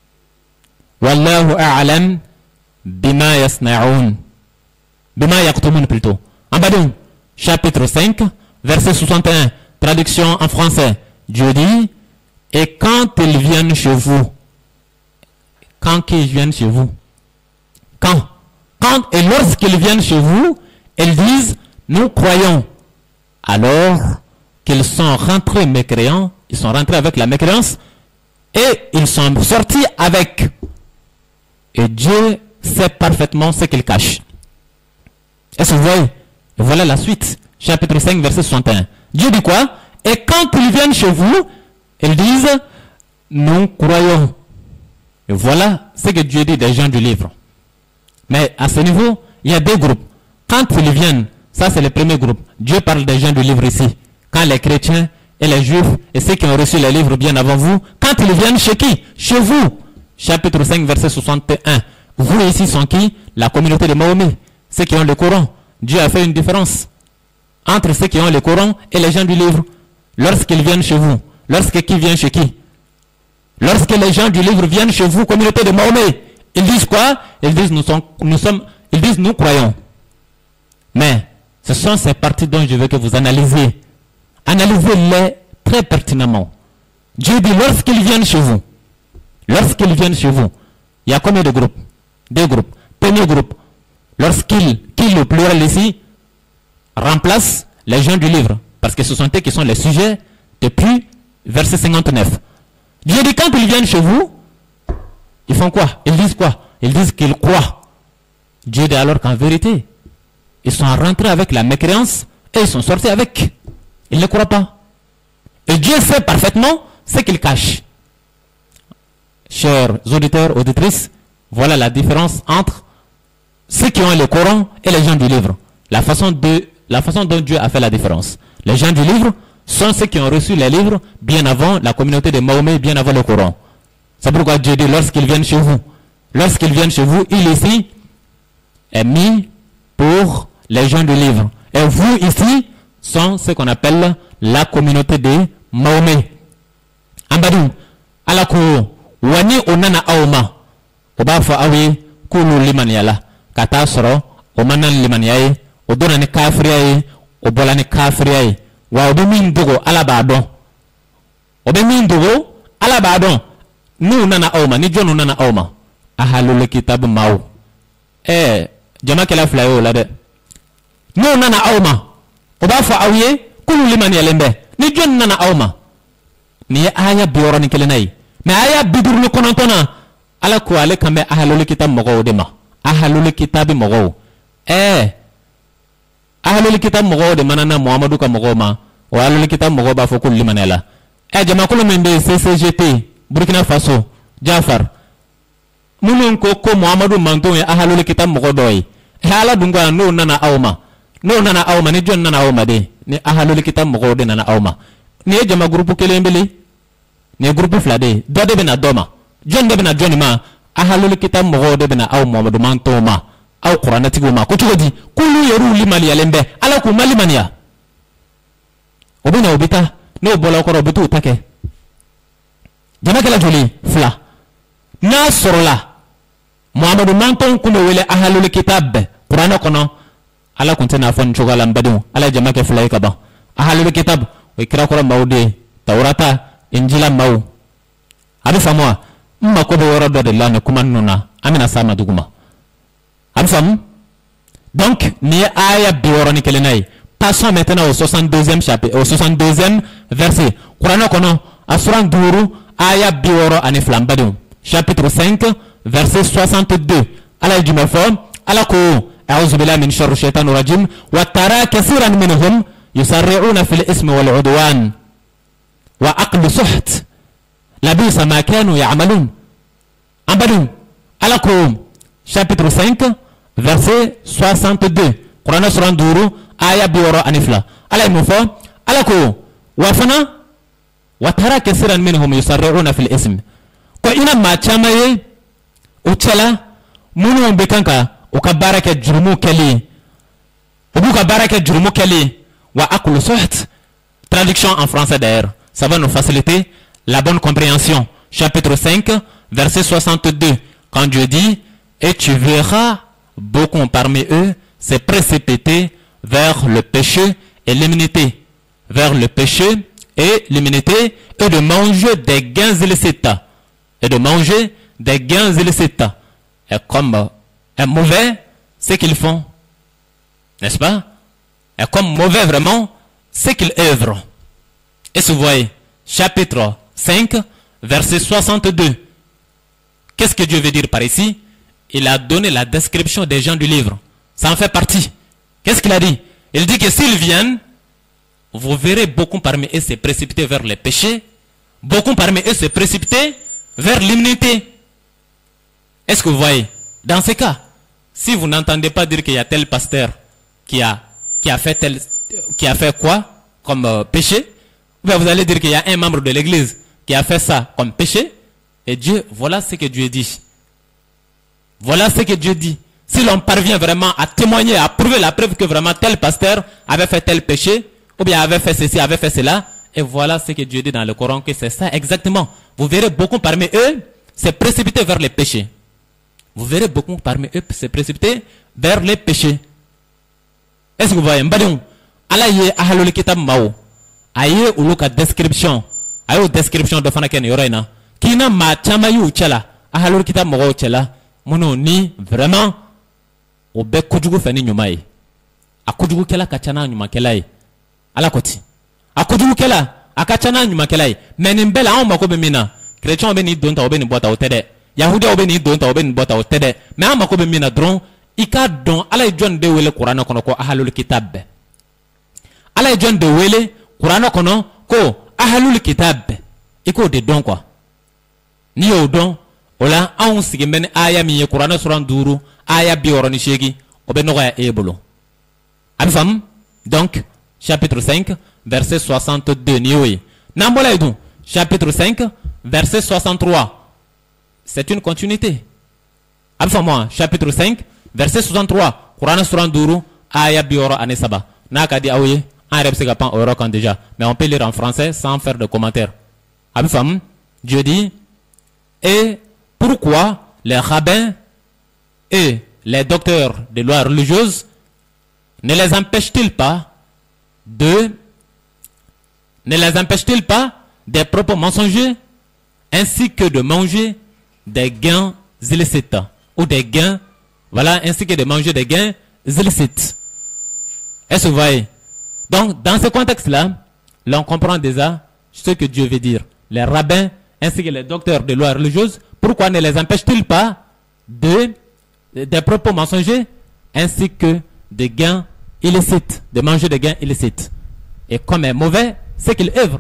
[SPEAKER 2] والله أعلم بما يصنعون بما يكتمون plutôt. En bas donc, chapitre cinq, verset soixante et un, traduction en français. Dieu dit, et quand ils viennent chez vous, quand ils viennent chez vous, quand, quand et lorsqu'ils viennent chez vous, ils disent, nous croyons. Alors qu'ils sont rentrés mécréants, ils sont rentrés avec la mécréance, et ils sont sortis avec. Et Dieu sait parfaitement ce qu'il cache. Est-ce que vous voyez? Voilà la suite. Chapitre cinq, verset soixante et un. Dieu dit quoi? Et quand ils viennent chez vous, ils disent, nous croyons. Et voilà ce que Dieu dit des gens du livre. Mais à ce niveau, il y a deux groupes. Quand ils viennent, ça c'est le premier groupe. Dieu parle des gens du livre ici. Quand les chrétiens et les juifs et ceux qui ont reçu les livres bien avant vous, quand ils viennent chez qui? Chez vous. Chapitre cinq, verset soixante et un. Vous ici sont qui? La communauté de Mahomet. Ceux qui ont le Coran. Dieu a fait une différence entre ceux qui ont le Coran et les gens du livre. Lorsqu'ils viennent chez vous. Lorsque qui vient chez qui? Lorsque les gens du livre viennent chez vous, communauté de Mahomet, ils disent quoi? Ils disent nous sommes, nous sommes, ils disent nous croyons. Mais ce sont ces parties dont je veux que vous analysez. Analysez-les très pertinemment. Dieu dit lorsqu'ils viennent chez vous, lorsqu'ils viennent chez vous, il y a combien de groupes? Deux groupes. Premier groupe, lorsqu'ils, qui le pluriel ici, remplace les gens du livre, parce que ce sont eux qui sont les sujets depuis verset cinquante-neuf. Dieu dit quand ils viennent chez vous, ils font quoi? Ils disent quoi? Ils disent qu'ils croient. Dieu dit alors qu'en vérité, ils sont rentrés avec la mécréance et ils sont sortis avec. Ils ne croient pas. Et Dieu sait parfaitement ce qu'il cache. Chers auditeurs, auditrices, voilà la différence entre ceux qui ont le Coran et les gens du livre. La façon, de, la façon dont Dieu a fait la différence. Les gens du livre sont ceux qui ont reçu les livres bien avant la communauté de Mahomet, bien avant le Coran. C'est pourquoi Dieu dit lorsqu'ils viennent chez vous, lorsqu'ils viennent chez vous, il ici est mis pour les gens du livre. Et vous ici sont ce qu'on appelle la communauté de Mahomet. Ambadou, alako wani onana aoma, obafa awi kulu liman yala. kata soro o manan liman yayi o dona ni kafir yayi o bola ni kafir yayi wa obe min dogo ala ba don obe min dogo ala ba don nu nana awma ni jonu nana awma ahalul kitab maw eh jama kala flayo la de nu nana awma o ba fa awye kulu liman yalembe ni jon nana awma ni aya bioro ni kelenai me aya bidur ni konontona ala ko ale kambe ahalul kitab mogo de ma ahalul kitab mogo eh ahalul kitab mogo de manana muhammadu ka mogo ma wa ahalul kitab mogo ba fo kulu liman yala eh jama kulu mende C C G T Burkina Faso Jafar munun ko ko muhammadu manto ya ahalul kitab mogo doy hala dunga no nana awma no nana awma ni jon nana awma de ni ahalul kitab mogo de nana awma ni jama groupe kelembele ni groupe flade do de bena doma jon de bena jon ma ahalul kitab mogo de bena aw muhammadu manto ma aw qur'anati ma ko tugodi kulu yeru limali yalembe ala ku malimania obina obita no bola ko robutu take jama kala joli fla na sorola muhammadu manton kuma wele ahalul kitab qur'ana kono ala kunta na fon chogala mbadu ala jama ke fla ka ba ahalul kitab o kira ko mawde tawrata injila maw abi famwa mma ko be woro do de lana kuma nuna amina sama duguma abi fam donc ni aya bi woro ni kelenai passons maintenant au soixante-deuxième chapitre au soixante-deuxième verset qur'ana kono asuran duru aya bi woro ani flambadu chapitre cinq verset soixante-deux ala jumafo ala ko a'udhu billahi min sharri shaitanir rajim wa tara kaseeran minhum yusarri'una fil ismi wal 'udwan wa aqlu suht labisa ma kanu ya'malun ambadun ala ko chapitre cinq verset soixante-deux qur'ana suran duru aya bi woro anifla ala mufo ala ko wa fana wa tara kaseeran minhum yusarri'una fil ismi ko ina ma chamaye uchala munu bekanka ukabaraka jurmu kali ubuka baraka jurmu kali wa aqlu suht traduction en français d'ailleurs ça va nous faciliter la bonne compréhension chapitre cinq verset soixante-deux quand Dieu dit et tu verras beaucoup parmi eux se précipiter vers le péché et l'immunité vers le péché et l'immunité et de manger des gains illicites et de manger des gains illicites. Et comme un mauvais, ce qu'ils font, n'est-ce pas? Et comme mauvais vraiment, ce qu'ils œuvrent. Et vous voyez, chapitre cinq, verset soixante-deux. Qu'est-ce que Dieu veut dire par ici? Il a donné la description des gens du livre. Ça en fait partie. Qu'est-ce qu'il a dit? Il dit que s'ils viennent, vous verrez beaucoup parmi eux se précipiter vers les péchés, beaucoup parmi eux se précipiter vers l'immunité. Est-ce que vous voyez? Dans ce cas, si vous n'entendez pas dire qu'il y a tel pasteur qui a, qui a fait tel, qui a fait quoi comme euh, péché, vous allez dire qu'il y a un membre de l'église qui a fait ça comme péché, et Dieu, voilà ce que Dieu dit. Voilà ce que Dieu dit. Si l'on parvient vraiment à témoigner, à prouver la preuve que vraiment tel pasteur avait fait tel péché, ou bien avait fait ceci, avait fait cela, et voilà ce que Dieu dit dans le Coran, que c'est ça exactement. Vous verrez beaucoup parmi eux se précipiter vers les péchés. Vous verrez beaucoup parmi eux se précipiter vers les péchés. Est-ce que vous voyez? Mbadou, ala ye ahalul kitab mao. Aye uluka description. Aye description de fanaken yorena. Kina ma chama yu chela. Ahalul kitab mao chela. Mono ni vraiment obe kujugu fani nyumai. Akujugu kela kachana nyuma kelai. Ala koti. Akujugu kela akachana nyuma kelai. Menimbela on mako be mina. Chrétien obe ni donta obe ni boata otede. Yahudia obe ni donta obe ni boata otede. Me on mako be mina dron. Ika don ala John de wele Qur'an kono ko ahalul kitab. Ala John de wele Qur'an kono ko ahalul kitab. Iko de don quoi. Ni o don ola aun sigimen aya mi Qur'an suran duru aya bi oroni shegi obe no ya ebolo. Abfam donc chapitre cinq verset soixante-deux ni oui. Nambola idou chapitre cinq verset soixante-trois. C'est une continuité. Abfam moi chapitre cinq verset soixante-trois, Quran suran duru, aya bioro anesaba. Naka di aouye, un rep segapan au rocan déjà. Mais on peut lire en français sans faire de commentaires. Abifam, Dieu dit, et pourquoi les rabbins et les docteurs de loi religieuse ne les empêche-t-il pas de ne les empêche-t-il pas des propos mensongers ainsi que de manger des gains illicites ou des gains, voilà, ainsi que de manger des gains illicites. Est-ce que vous voyez? Donc, dans ce contexte-là, l'on comprend déjà ce que Dieu veut dire. Les rabbins ainsi que les docteurs de loi religieuse, pourquoi ne les empêche-t-il pas de, des propos mensongers ainsi que des gains illicites, de manger des gains illicites? Et comme est mauvais, c'est qu'il œuvre.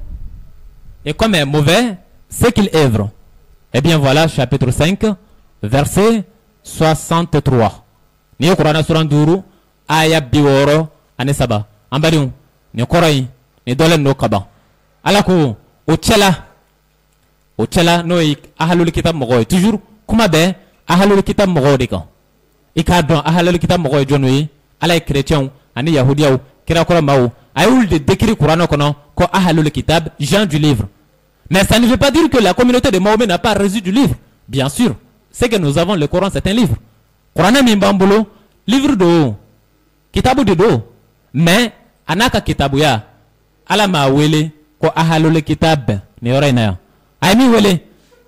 [SPEAKER 2] Et comme est mauvais, c'est qu'il œuvre. Eh bien voilà, chapitre cinq, verset soixante-trois. Ni Qur'an suran duru, aya biworo, anesaba. Ambadiun, ni korai, ni dolen no kaba. Alako, uchela, uchela no ik ahalul kitab mogoy. Toujours, kuma be, ahalul kitab mogoy dika. Ikadron, ahalul kitab mogoy jonui, ala chrétien, ani yahudiaou, kira kora maou. Aoul de décrit Qur'an kono, ko ahalul kitab, Jean du livre. Mais ça ne veut pas dire que la communauté de Mahomet n'a pas reçu du livre. Bien sûr, c'est que nous avons le Coran, c'est un livre. Coran Mimbambolo, livre de haut, kitabu de dos. Mais, anaka kitabu ya, alama wele, ko ahalul kitab, ne yorena. Aimi wele,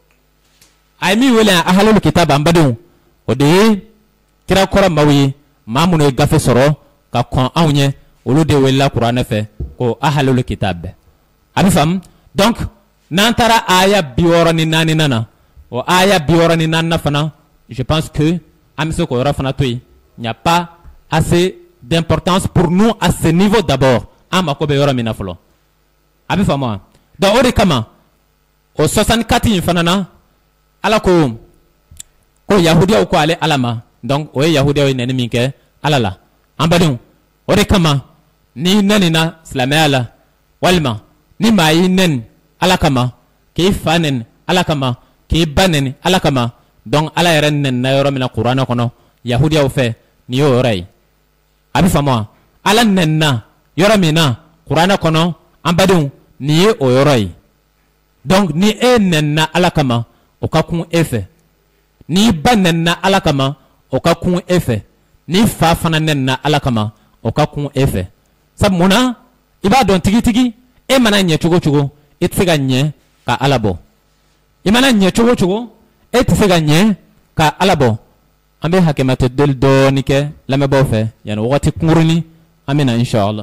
[SPEAKER 2] aimi wele ahalul kitab ambadou. Ode, kira Coran mawi, mamoune gafe soro, ka kon aounye, olo de wela Coran fe, ko ahalul kitab. Abifam, donc, Nantara aya biora ni nani nana. O aya biora ni nana fana. Je pense que, amiso ko yora fana toi, il n'y a pas assez d'importance pour nous à ce niveau d'abord. Ama ko be yora mina folo. Abi fama. Donc, ori kama. O soixante-quatre yin fana na. Ala ko, ko Yahudia ko ale alama. Donc, o Yahudia o nene minke alala. Ambadun. Ori kama. Ni nani na slame ala. Walma. Ni ma yi nen. Alakama, qui fanen, alakama, qui banen, alakama, donc ala yeren na yoro mina Qur'ana kono, Yahudia ou fait, ni yorei. Abi fama, ala nenna, yoro mina, Qur'ana kono, ambadun, ni o yorei. Donc ni e nenna alakama, okakun efe. Ni banenna alakama, okakun efe. Ni fa fana nenna alakama, okakun efe. Sab mona, iba don tigi tigi, e mana nye chugo chugo. Et fait gagner ka alabo. Imana nye chogo chogo. Et fait gagner ka alabo. Ambe hakemate del do nike la me bofe. Yani wati kumuruni. Amina inshallah.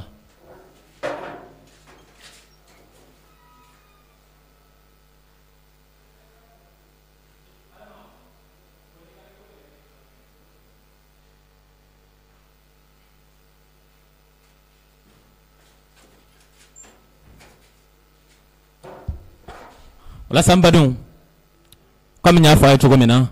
[SPEAKER 2] La sambadun comme nya fa chugo mina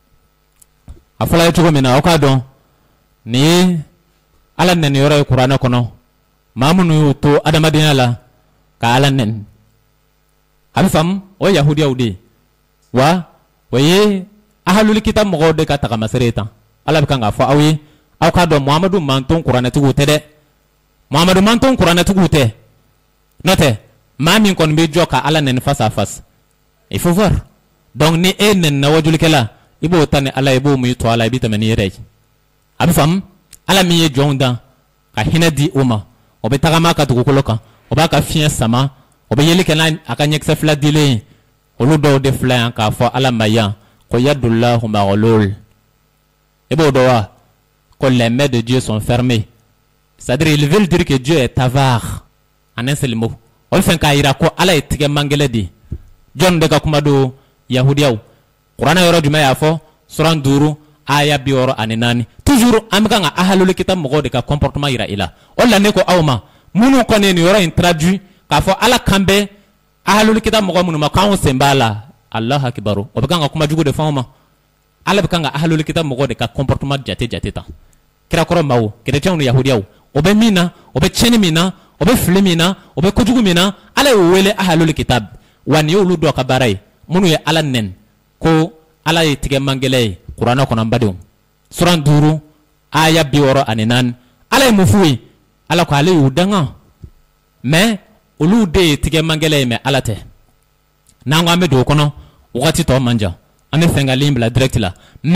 [SPEAKER 2] afala chugo mina okado ni ala nen yoro Qur'ana kono mamunu to adamadina la ka ala nen habifam o yahudiya udi wa waye ahlul kitab mo de ka taka masreta ala bikanga fa awi akado muhammadu manton Qur'ana tugu tede muhammadu manton Qur'ana tugu te note mamin kon be joka ala nen face à face. Il faut voir. Donc, ni e nen na wajul kela. Ibo tane ala ibo mu to ala ibita mani rej. Abifam, ala miye jonda. Ka hina di uma. Obe tagama ka tukukoloka. Oba ka fien sama. Obe yeli kela aka nyek se fla dile. Olu do de fla ka fo ala maya. Ko yadullahu ma'ulul. Ibo doa. Ko les mains de Dieu sont fermées. C'est-à-dire, ils veulent dire que Dieu est avare. En un seul mot. On fait ka ira ko ala etige mangele di. John de Kakumado, Yahudiaou. Qur'ana yoro juma ya fo, suran duru, aya bioro anenani. Toujours, amganga ahalule kita mogo de ka comportement ira ila. Ola neko auma, munu kone ni yoro in traduit, ka fo ala kambe, ahalule kita mogo munu makaon sembala. Allah akibaru. Obeganga kuma jugo de fama. Ala bekanga ahalule kita mogo de ka comportement jate jate ta. Kira koro mawo, kira tianu Yahudiaou. Obe mina, obe cheni mina, obe fle mina, obe kujugu mina, ala wele ahalule kitab. Wani yolu do kabarai munu ye ala nen ko ala ye tige mangele Qur'ana kono mbadum suran duru aya biworo anenan ala ye mufui ala ko ale udanga mais olu de tige mangele me ala te nango ame do kono wakati to manja ame fenga limbla direct la mais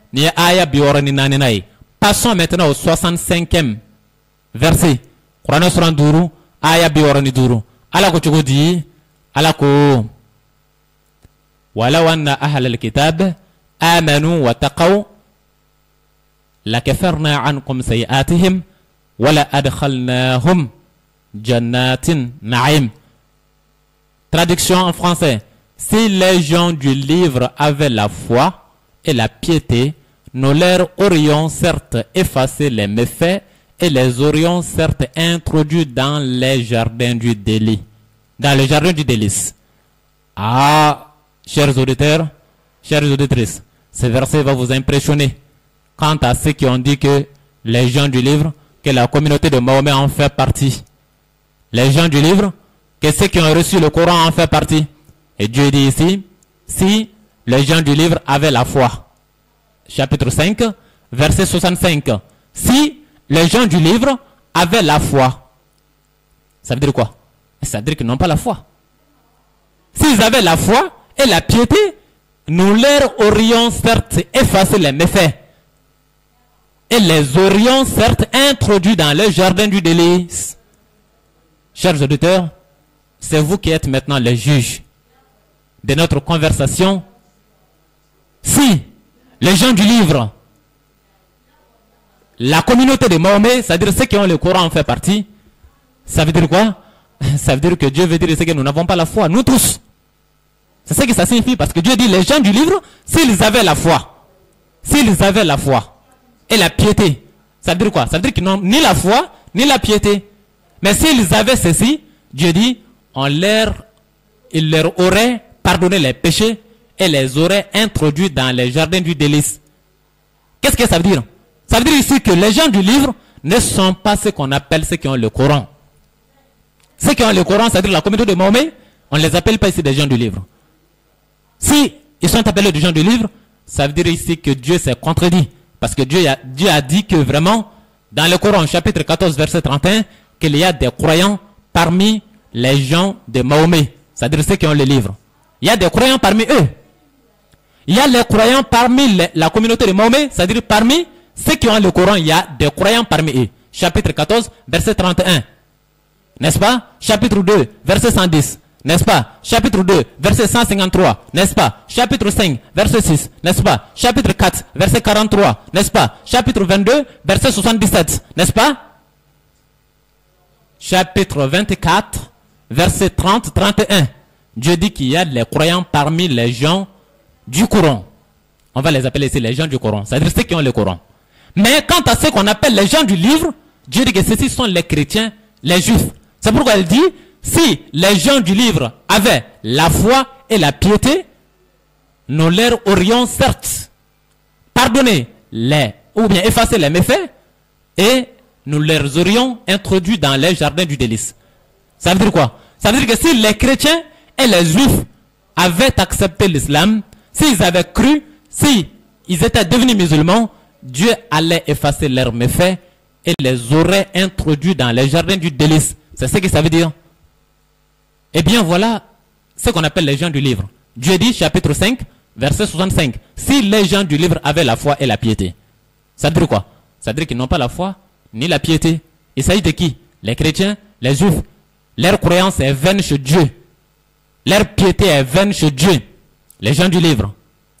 [SPEAKER 2] ni aya bi wɔɔrɔ ni naani na ye. Passons maintenant au soixante-cinquième verset. Qur'an suran duuru aya bi wɔɔrɔ ni duuru. Ala ko cogo di? Ala ko walaw anna ahlal kitab amanu wa taqaw lakafarna ankum sayi'atihim wala adkhalnahum jannatin na'im. Traduction en français. Si les gens du livre avaient la foi et la piété, nous leur aurions certes effacé les méfaits et les aurions certes introduits dans les jardins du délice. Dans le jardin du délice. Ah, chers auditeurs, chères auditrices, ce verset va vous impressionner quant à ceux qui ont dit que les gens du livre, que la communauté de Mahomet en fait partie. Les gens du livre, que ceux qui ont reçu le Coran en fait partie. Et Dieu dit ici, si les gens du livre avaient la foi. Chapitre cinq, verset soixante-cinq. Si les gens du livre avaient la foi. Ça veut dire quoi? Ça veut dire qu'ils n'ont pas la foi. S'ils avaient la foi et la piété, nous leur aurions certes effacé les méfaits et les aurions certes introduits dans le jardin du délice. Chers auditeurs, c'est vous qui êtes maintenant les juges de notre conversation. Si les gens du livre, la communauté de Mahomet, c'est-à-dire ceux qui ont le Coran en fait partie, ça veut dire quoi? Ça veut dire que Dieu veut dire que nous n'avons pas la foi, nous tous. C'est ce que ça signifie, parce que Dieu dit les gens du livre, s'ils avaient la foi, s'ils avaient la foi et la piété, ça veut dire quoi? Ça veut dire qu'ils n'ont ni la foi, ni la piété. Mais s'ils avaient ceci, Dieu dit, on leur, il leur aurait pardonné les péchés et les aurait introduits dans les jardins du délice. Qu'est-ce que ça veut dire? Ça veut dire ici que les gens du livre ne sont pas ceux qu'on appelle ceux qui ont le Coran. Ceux qui ont le Coran, c'est-à-dire la communauté de Mahomet, on ne les appelle pas ici des gens du livre. Si ils sont appelés des gens du livre, ça veut dire ici que Dieu s'est contredit. Parce que Dieu a, Dieu a dit que vraiment, dans le Coran, chapitre quatorze, verset trente et un, qu'il y a des croyants parmi les gens de Mahomet. C'est-à-dire ceux qui ont le livre. Il y a des croyants parmi eux. Il y a les croyants parmi les, la communauté de Mahomet, c'est-à-dire parmi ceux qui ont le Coran, il y a des croyants parmi eux. Chapitre quatorze, verset trente et un. N'est-ce pas? Chapitre deux, verset cent dix. N'est-ce pas? Chapitre deux, verset cent cinquante-trois. N'est-ce pas? Chapitre cinq, verset six. N'est-ce pas? Chapitre quatre, verset quarante-trois. N'est-ce pas? Chapitre vingt-deux, verset soixante-dix-sept. N'est-ce pas? Chapitre vingt-quatre, verset trente, trente et un. Dieu dit qu'il y a les croyants parmi les gens du Coran. On va les appeler ici les gens du Coran. C'est-à-dire ceux qui ont le Coran. Mais quant à ceux qu'on appelle les gens du livre, Dieu dit que ceux-ci sont les chrétiens, les juifs. C'est pourquoi il dit, si les gens du livre avaient la foi et la piété, nous leur aurions certes pardonné les, ou bien effacé les méfaits, et nous les aurions introduits dans les jardins du délice. Ça veut dire quoi? Ça veut dire que si les chrétiens et les juifs avaient accepté l'islam, s'ils avaient cru, si ils étaient devenus musulmans, Dieu allait effacer leurs méfaits et les aurait introduits dans les jardins du délice. C'est ce que ça veut dire. Eh bien voilà ce qu'on appelle les gens du livre. Dieu dit, chapitre cinq, verset soixante-cinq. Si les gens du livre avaient la foi et la piété. Ça veut dire quoi? Ça veut dire qu'ils n'ont pas la foi ni la piété. Il s'agit de qui? Les chrétiens, les juifs. Leur croyance est vaine chez Dieu. Leur piété est vaine chez Dieu. Les gens du livre.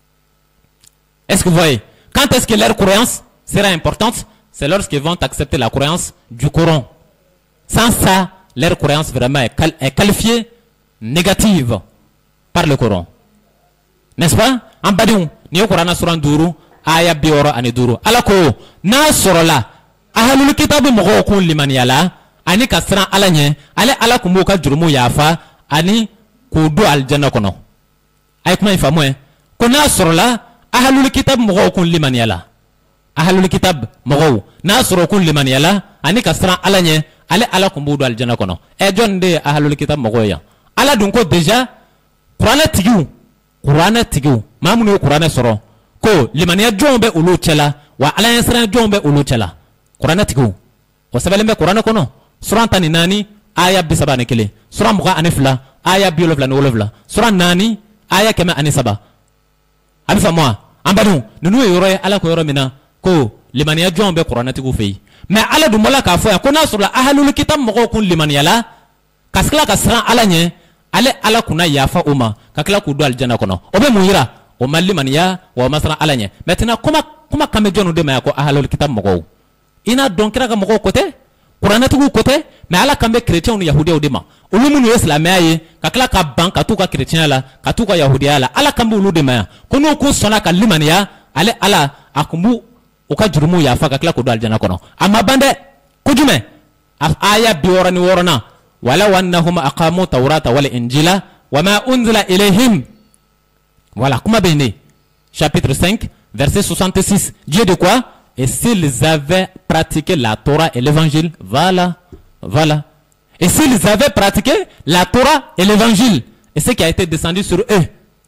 [SPEAKER 2] Est-ce que vous voyez? Quand est-ce que leur croyance sera importante? C'est lorsqu'ils vont accepter la croyance du Coran. Sans ça, leur croyance vraiment est, qual est qualifiée négative par le Coran. N'est-ce pas? En badou, ni au Coran suran duru, aya bioro ane duru. Alako, na sorola, ahalul kitabu mogo kun liman yala, ani kasran alanye, ale ala kumbuka jurumu yafa, ani kudu aljanna kono. Ay kuma ifamu eh. Kona sorola, ahalul kitab mogo kun liman yala. Ahalul kitab mogo, na soro kun liman yala, ani kasran alanye, ale ala kumbudu aljanna kono. E jon de ahalul kitab mogo ya. Ala dunko deja, Qur'ana tigiu, Qur'ana tigiu, mamunu Qur'ana soro. Ko limaniya jombe ulu chela, wa ala yasran jombe ulu chela. Qur'ana tigiu. Wasabalembe Qur'ana kono. Suran tani nani, aya bisabane kele. Suran muka anifla, aya biolovla nuolovla. Suran nani, aya keme anisaba. Abifa moi, ambadou nunu yoro ala ko yoro mina ko limaniya jon be qur'anati ku fei mais ala dum mala ka fo ya ko na sur la ahlul kitab mo ko kun limaniya la kaskala kasran ala nye ale ala kuna yafa uma kakla ku do aljanna kono obe muhira o malimaniya wa masran ala nye maintenant kuma kuma kame jonu de ma ko ahlul kitab mo ko ina don kira ka mo ko kote qur'anati ku kote mais ala kambe chrétien ou yahudi ou de ma ulumu nu islamia ye kakla ka ban ka tu ka chrétien la ka tu ka yahudi la ala kambe ulu de ma kono ku sona ka limaniya ale ala akumbu uka jurumu ya fa kakla ko do aljanna kono amma bande kujume aya bi worani worona wala wannahum aqamu tawrata wal injila wama unzila ilayhim voilà kuma bene chapitre cinq verset soixante-six Dieu de quoi et s'ils avaient pratiqué la Torah et l'évangile voilà voilà et s'ils avaient pratiqué la Torah et l'évangile et ce qui a été descendu sur eux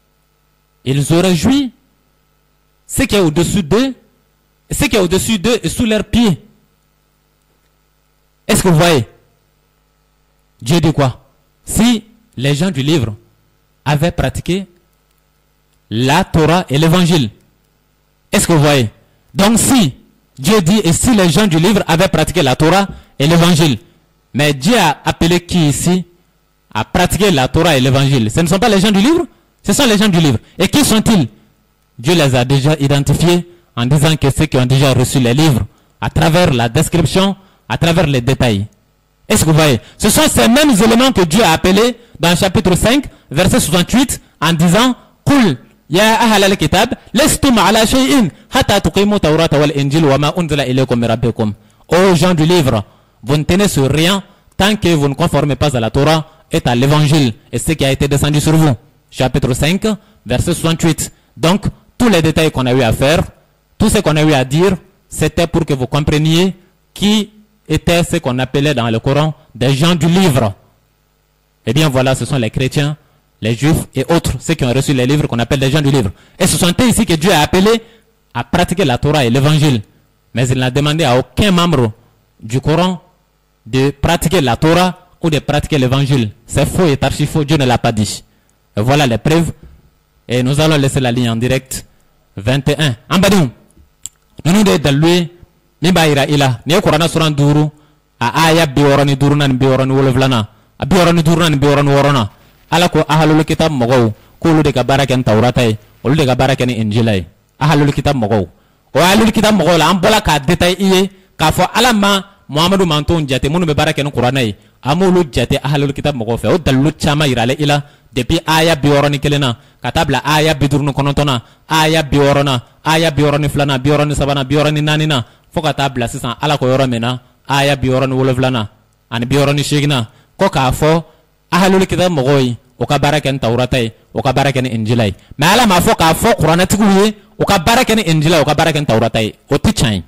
[SPEAKER 2] ils auraient joui ce qui est au-dessus d'eux ce qui est au-dessus d'eux et sous leurs pieds. Est-ce que vous voyez? Dieu dit quoi? Si les gens du livre avaient pratiqué la Torah et l'évangile, est-ce que vous voyez? Donc si Dieu dit et si les gens du livre avaient pratiqué la Torah et l'évangile, mais Dieu a appelé qui ici à pratiquer la Torah et l'évangile? Ce ne sont pas les gens du livre, ce sont les gens du livre. Et qui sont-ils? Dieu les a déjà identifiés en disant que ceux qui ont déjà reçu les livres, à travers la description, à travers les détails. Est-ce que vous voyez? Ce sont ces mêmes éléments que Dieu a appelés dans le chapitre cinq, verset soixante-huit, en disant Qul ya ahal al-kitab, lestum ala shay'in, hatta tuqimu tawrata wal injil wa ma unzila ilaykum min rabbikum. Ô gens du livre, vous ne tenez sur rien tant que vous ne conformez pas à la Torah et à l'évangile et ce qui a été descendu sur vous. Chapitre cinq, verset soixante-huit. Donc, tous les détails qu'on a eu à faire, tout ce qu'on a eu à dire, c'était pour que vous compreniez qui étaient ce qu'on appelait dans le Coran des gens du livre. Eh bien voilà, ce sont les chrétiens, les juifs et autres, ceux qui ont reçu les livres qu'on appelle les gens du livre. Et ce sont eux ici que Dieu a appelé à pratiquer la Torah et l'évangile. Mais il n'a demandé à aucun membre du Coran de pratiquer la Torah ou de pratiquer l'évangile. C'est faux et archi faux, Dieu ne l'a pas dit. Et voilà les preuves. Et nous allons laisser la ligne en direct. vingt et un. Ambadou. Nous de dalui ni bayira ila ni Qur'ana suran duru a aya biorani duru nan biorani woloflana a biorani duru nan biorani worona ala ko ahlul kitab mogo ko lu de ka baraken tawratay olu de ka baraken injilay ahlul kitab mogo o ahlul kitab mogo la ambola ka detay iye ka fo alama muhammadu manton jate munu be baraken qur'anay amulu jate ahlul kitab mogo fe o dalu chama irale ila depuis aya biorani kelena katabla aya bidurnu konontona aya biorona aya biorani flana biorani sabana biorani nanina fo katabla sisan ala ko yoro mena aya biorani woloflana an biorani shigna ko ka fo ahlul kitab mogoy o ka baraken tawratay o ka baraken injilay ma ala ma fo ka fo qur'anati kuye o ka baraken injilay o ka baraken tawratay o tichay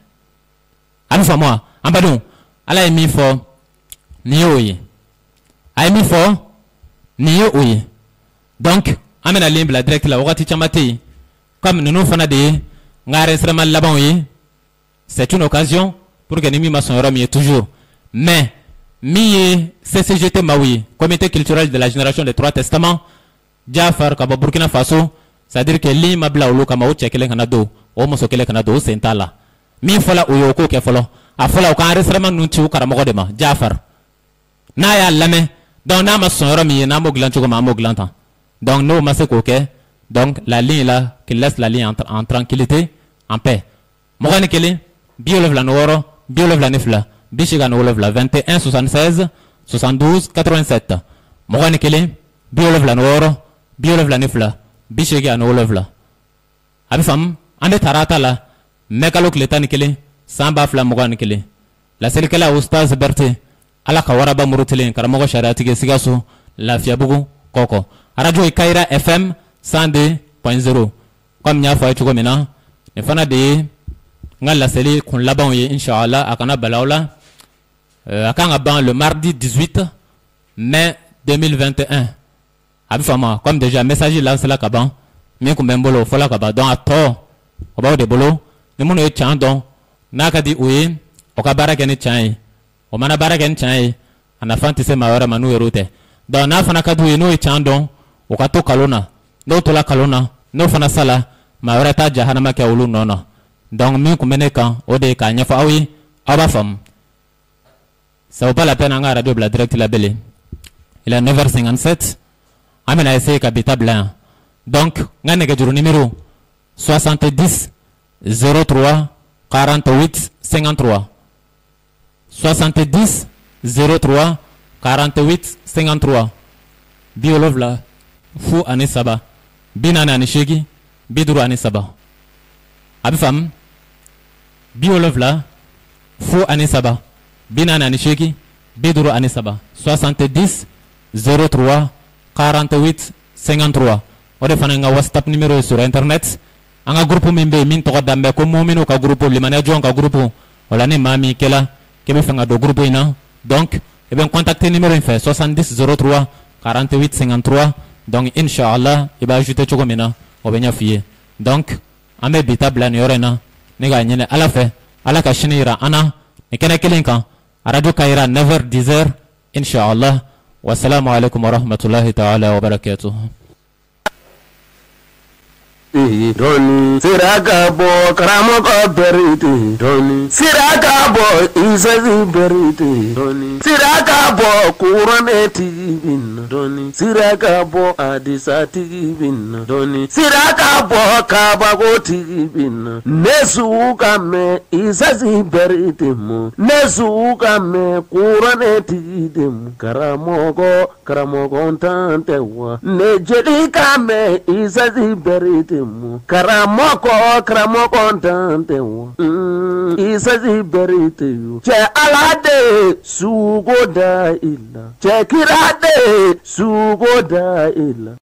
[SPEAKER 2] anu fa moi ambadou ala mi fo ni oyi ay mi fo ni oyi. Donc, amena limbla direct la wakati chamati comme nous fana de ngare srema laban yi, c'est une occasion pour que nimi mason rami toujours. Mais mi C C G T Maui, comité culturel de la génération des trois testaments, Jafar kaba Burkina Faso, c'est-à-dire que li mabla ulu kama uche kele kanado, o moso kele kanado sentala. Mi fola uyoko ke folo, a fola o kan resrema nunchi u karamogo dema, Jafar. Na ya lame, donc na mason rami na mo glancho kama mo glanta. Donc nous, okay, donc la ligne là, qui laisse la ligne en, en tranquillité, en paix. Mogane kele, biolov la nooro, biolov la nifla, bishiga noolov la vingt et un soixante-seize soixante-douze quatre-vingt-sept. Mogane kele, biolov la nooro, biolov la nifla, bishiga noolov la. Abifam, ande tarata la, mekalok letani kele, samba fla mogane kele. La selikala oustaz Berté, ala kawaraba murutile, karamogo shariatige sigasu, la fiabugu, koko. Radio Kaira F M cent deux point zéro. Comme nya fa chugo mena, ne fana de ngala seli kun laban ye inshallah akana balaola. Euh akanga ban le mardi dix-huit mai deux mille vingt et un. Abi fama comme déjà message là c'est là kaban, mais ko membolo fola kaba don ato. Oba de bolo, ne mono e chandon, naka di uye, okabara kene chai. O mana bara kene chai, ana fanti se mawara manu erote. Donc na fana kadu e no e chandon. Okato kalona no tola kalona no fana sala ma wɛrɛ ta jahanama kɛ olu nɔ na. Donc min kun bɛ ne kan o de ye k'a ɲɛfɔ aw ye aw b'a faamu. Ça vaut pas la peine an ka radio bila direct labelé. Il est neuf heures cinquante-sept. On va essayer ka bita bila yan. Donc nga nɛgɛjuru numéro soixante-dix zéro trois quarante-huit cinquante-trois. soixante-dix zéro trois quarante-huit cinquante-trois. Bi wolonwula fu ani saba bi naani ani seegin bi duuru ani saba. A bɛ faamu? Bi wolonwula fu ani saba bi naani ani seegin bi duuru ani saba. soixante-dix zéro trois quarante-huit cinquante-trois. O de fana nga WhatsApp numéro sur internet. An ka groupe min bɛ yen min tɔgɔ danbɛ ko Muminu ka groupe limaniya jɔn ka groupe o la ni maa min kɛla k'e bɛ fɛ ka don groupe in na donc i bɛ n contacter numéro in fɛ soixante-dix zéro trois quarante-huit cinquante-trois. Donc inshallah i b'a ajouter cogo min na o bɛ ɲɛ f'i ye. Donc an bɛ bi ta bila nin yɔrɔ in na ne k'a ɲini Ala fɛ Ala ka sini yira an na nin kɛnɛ kelen kan radio ka yira neuf heures dix heures inshallah. Wassalamu alaikum wa rahmatullahi ta'ala wa barakatuh.
[SPEAKER 1] Doni siraka bo karamoko berite doni siraka bo isazi berite doni siraka bo kuraneti bin doni siraka bo adisati bin doni siraka bo kabagoti bin nesu kame isazi berite mo nesu kame kuraneti dem karamoko karamoko tante wa nejeli kame isazi berite karamoko karamoko tante wo isazi berite yo che alade sugo da illa che kirade sugo da illa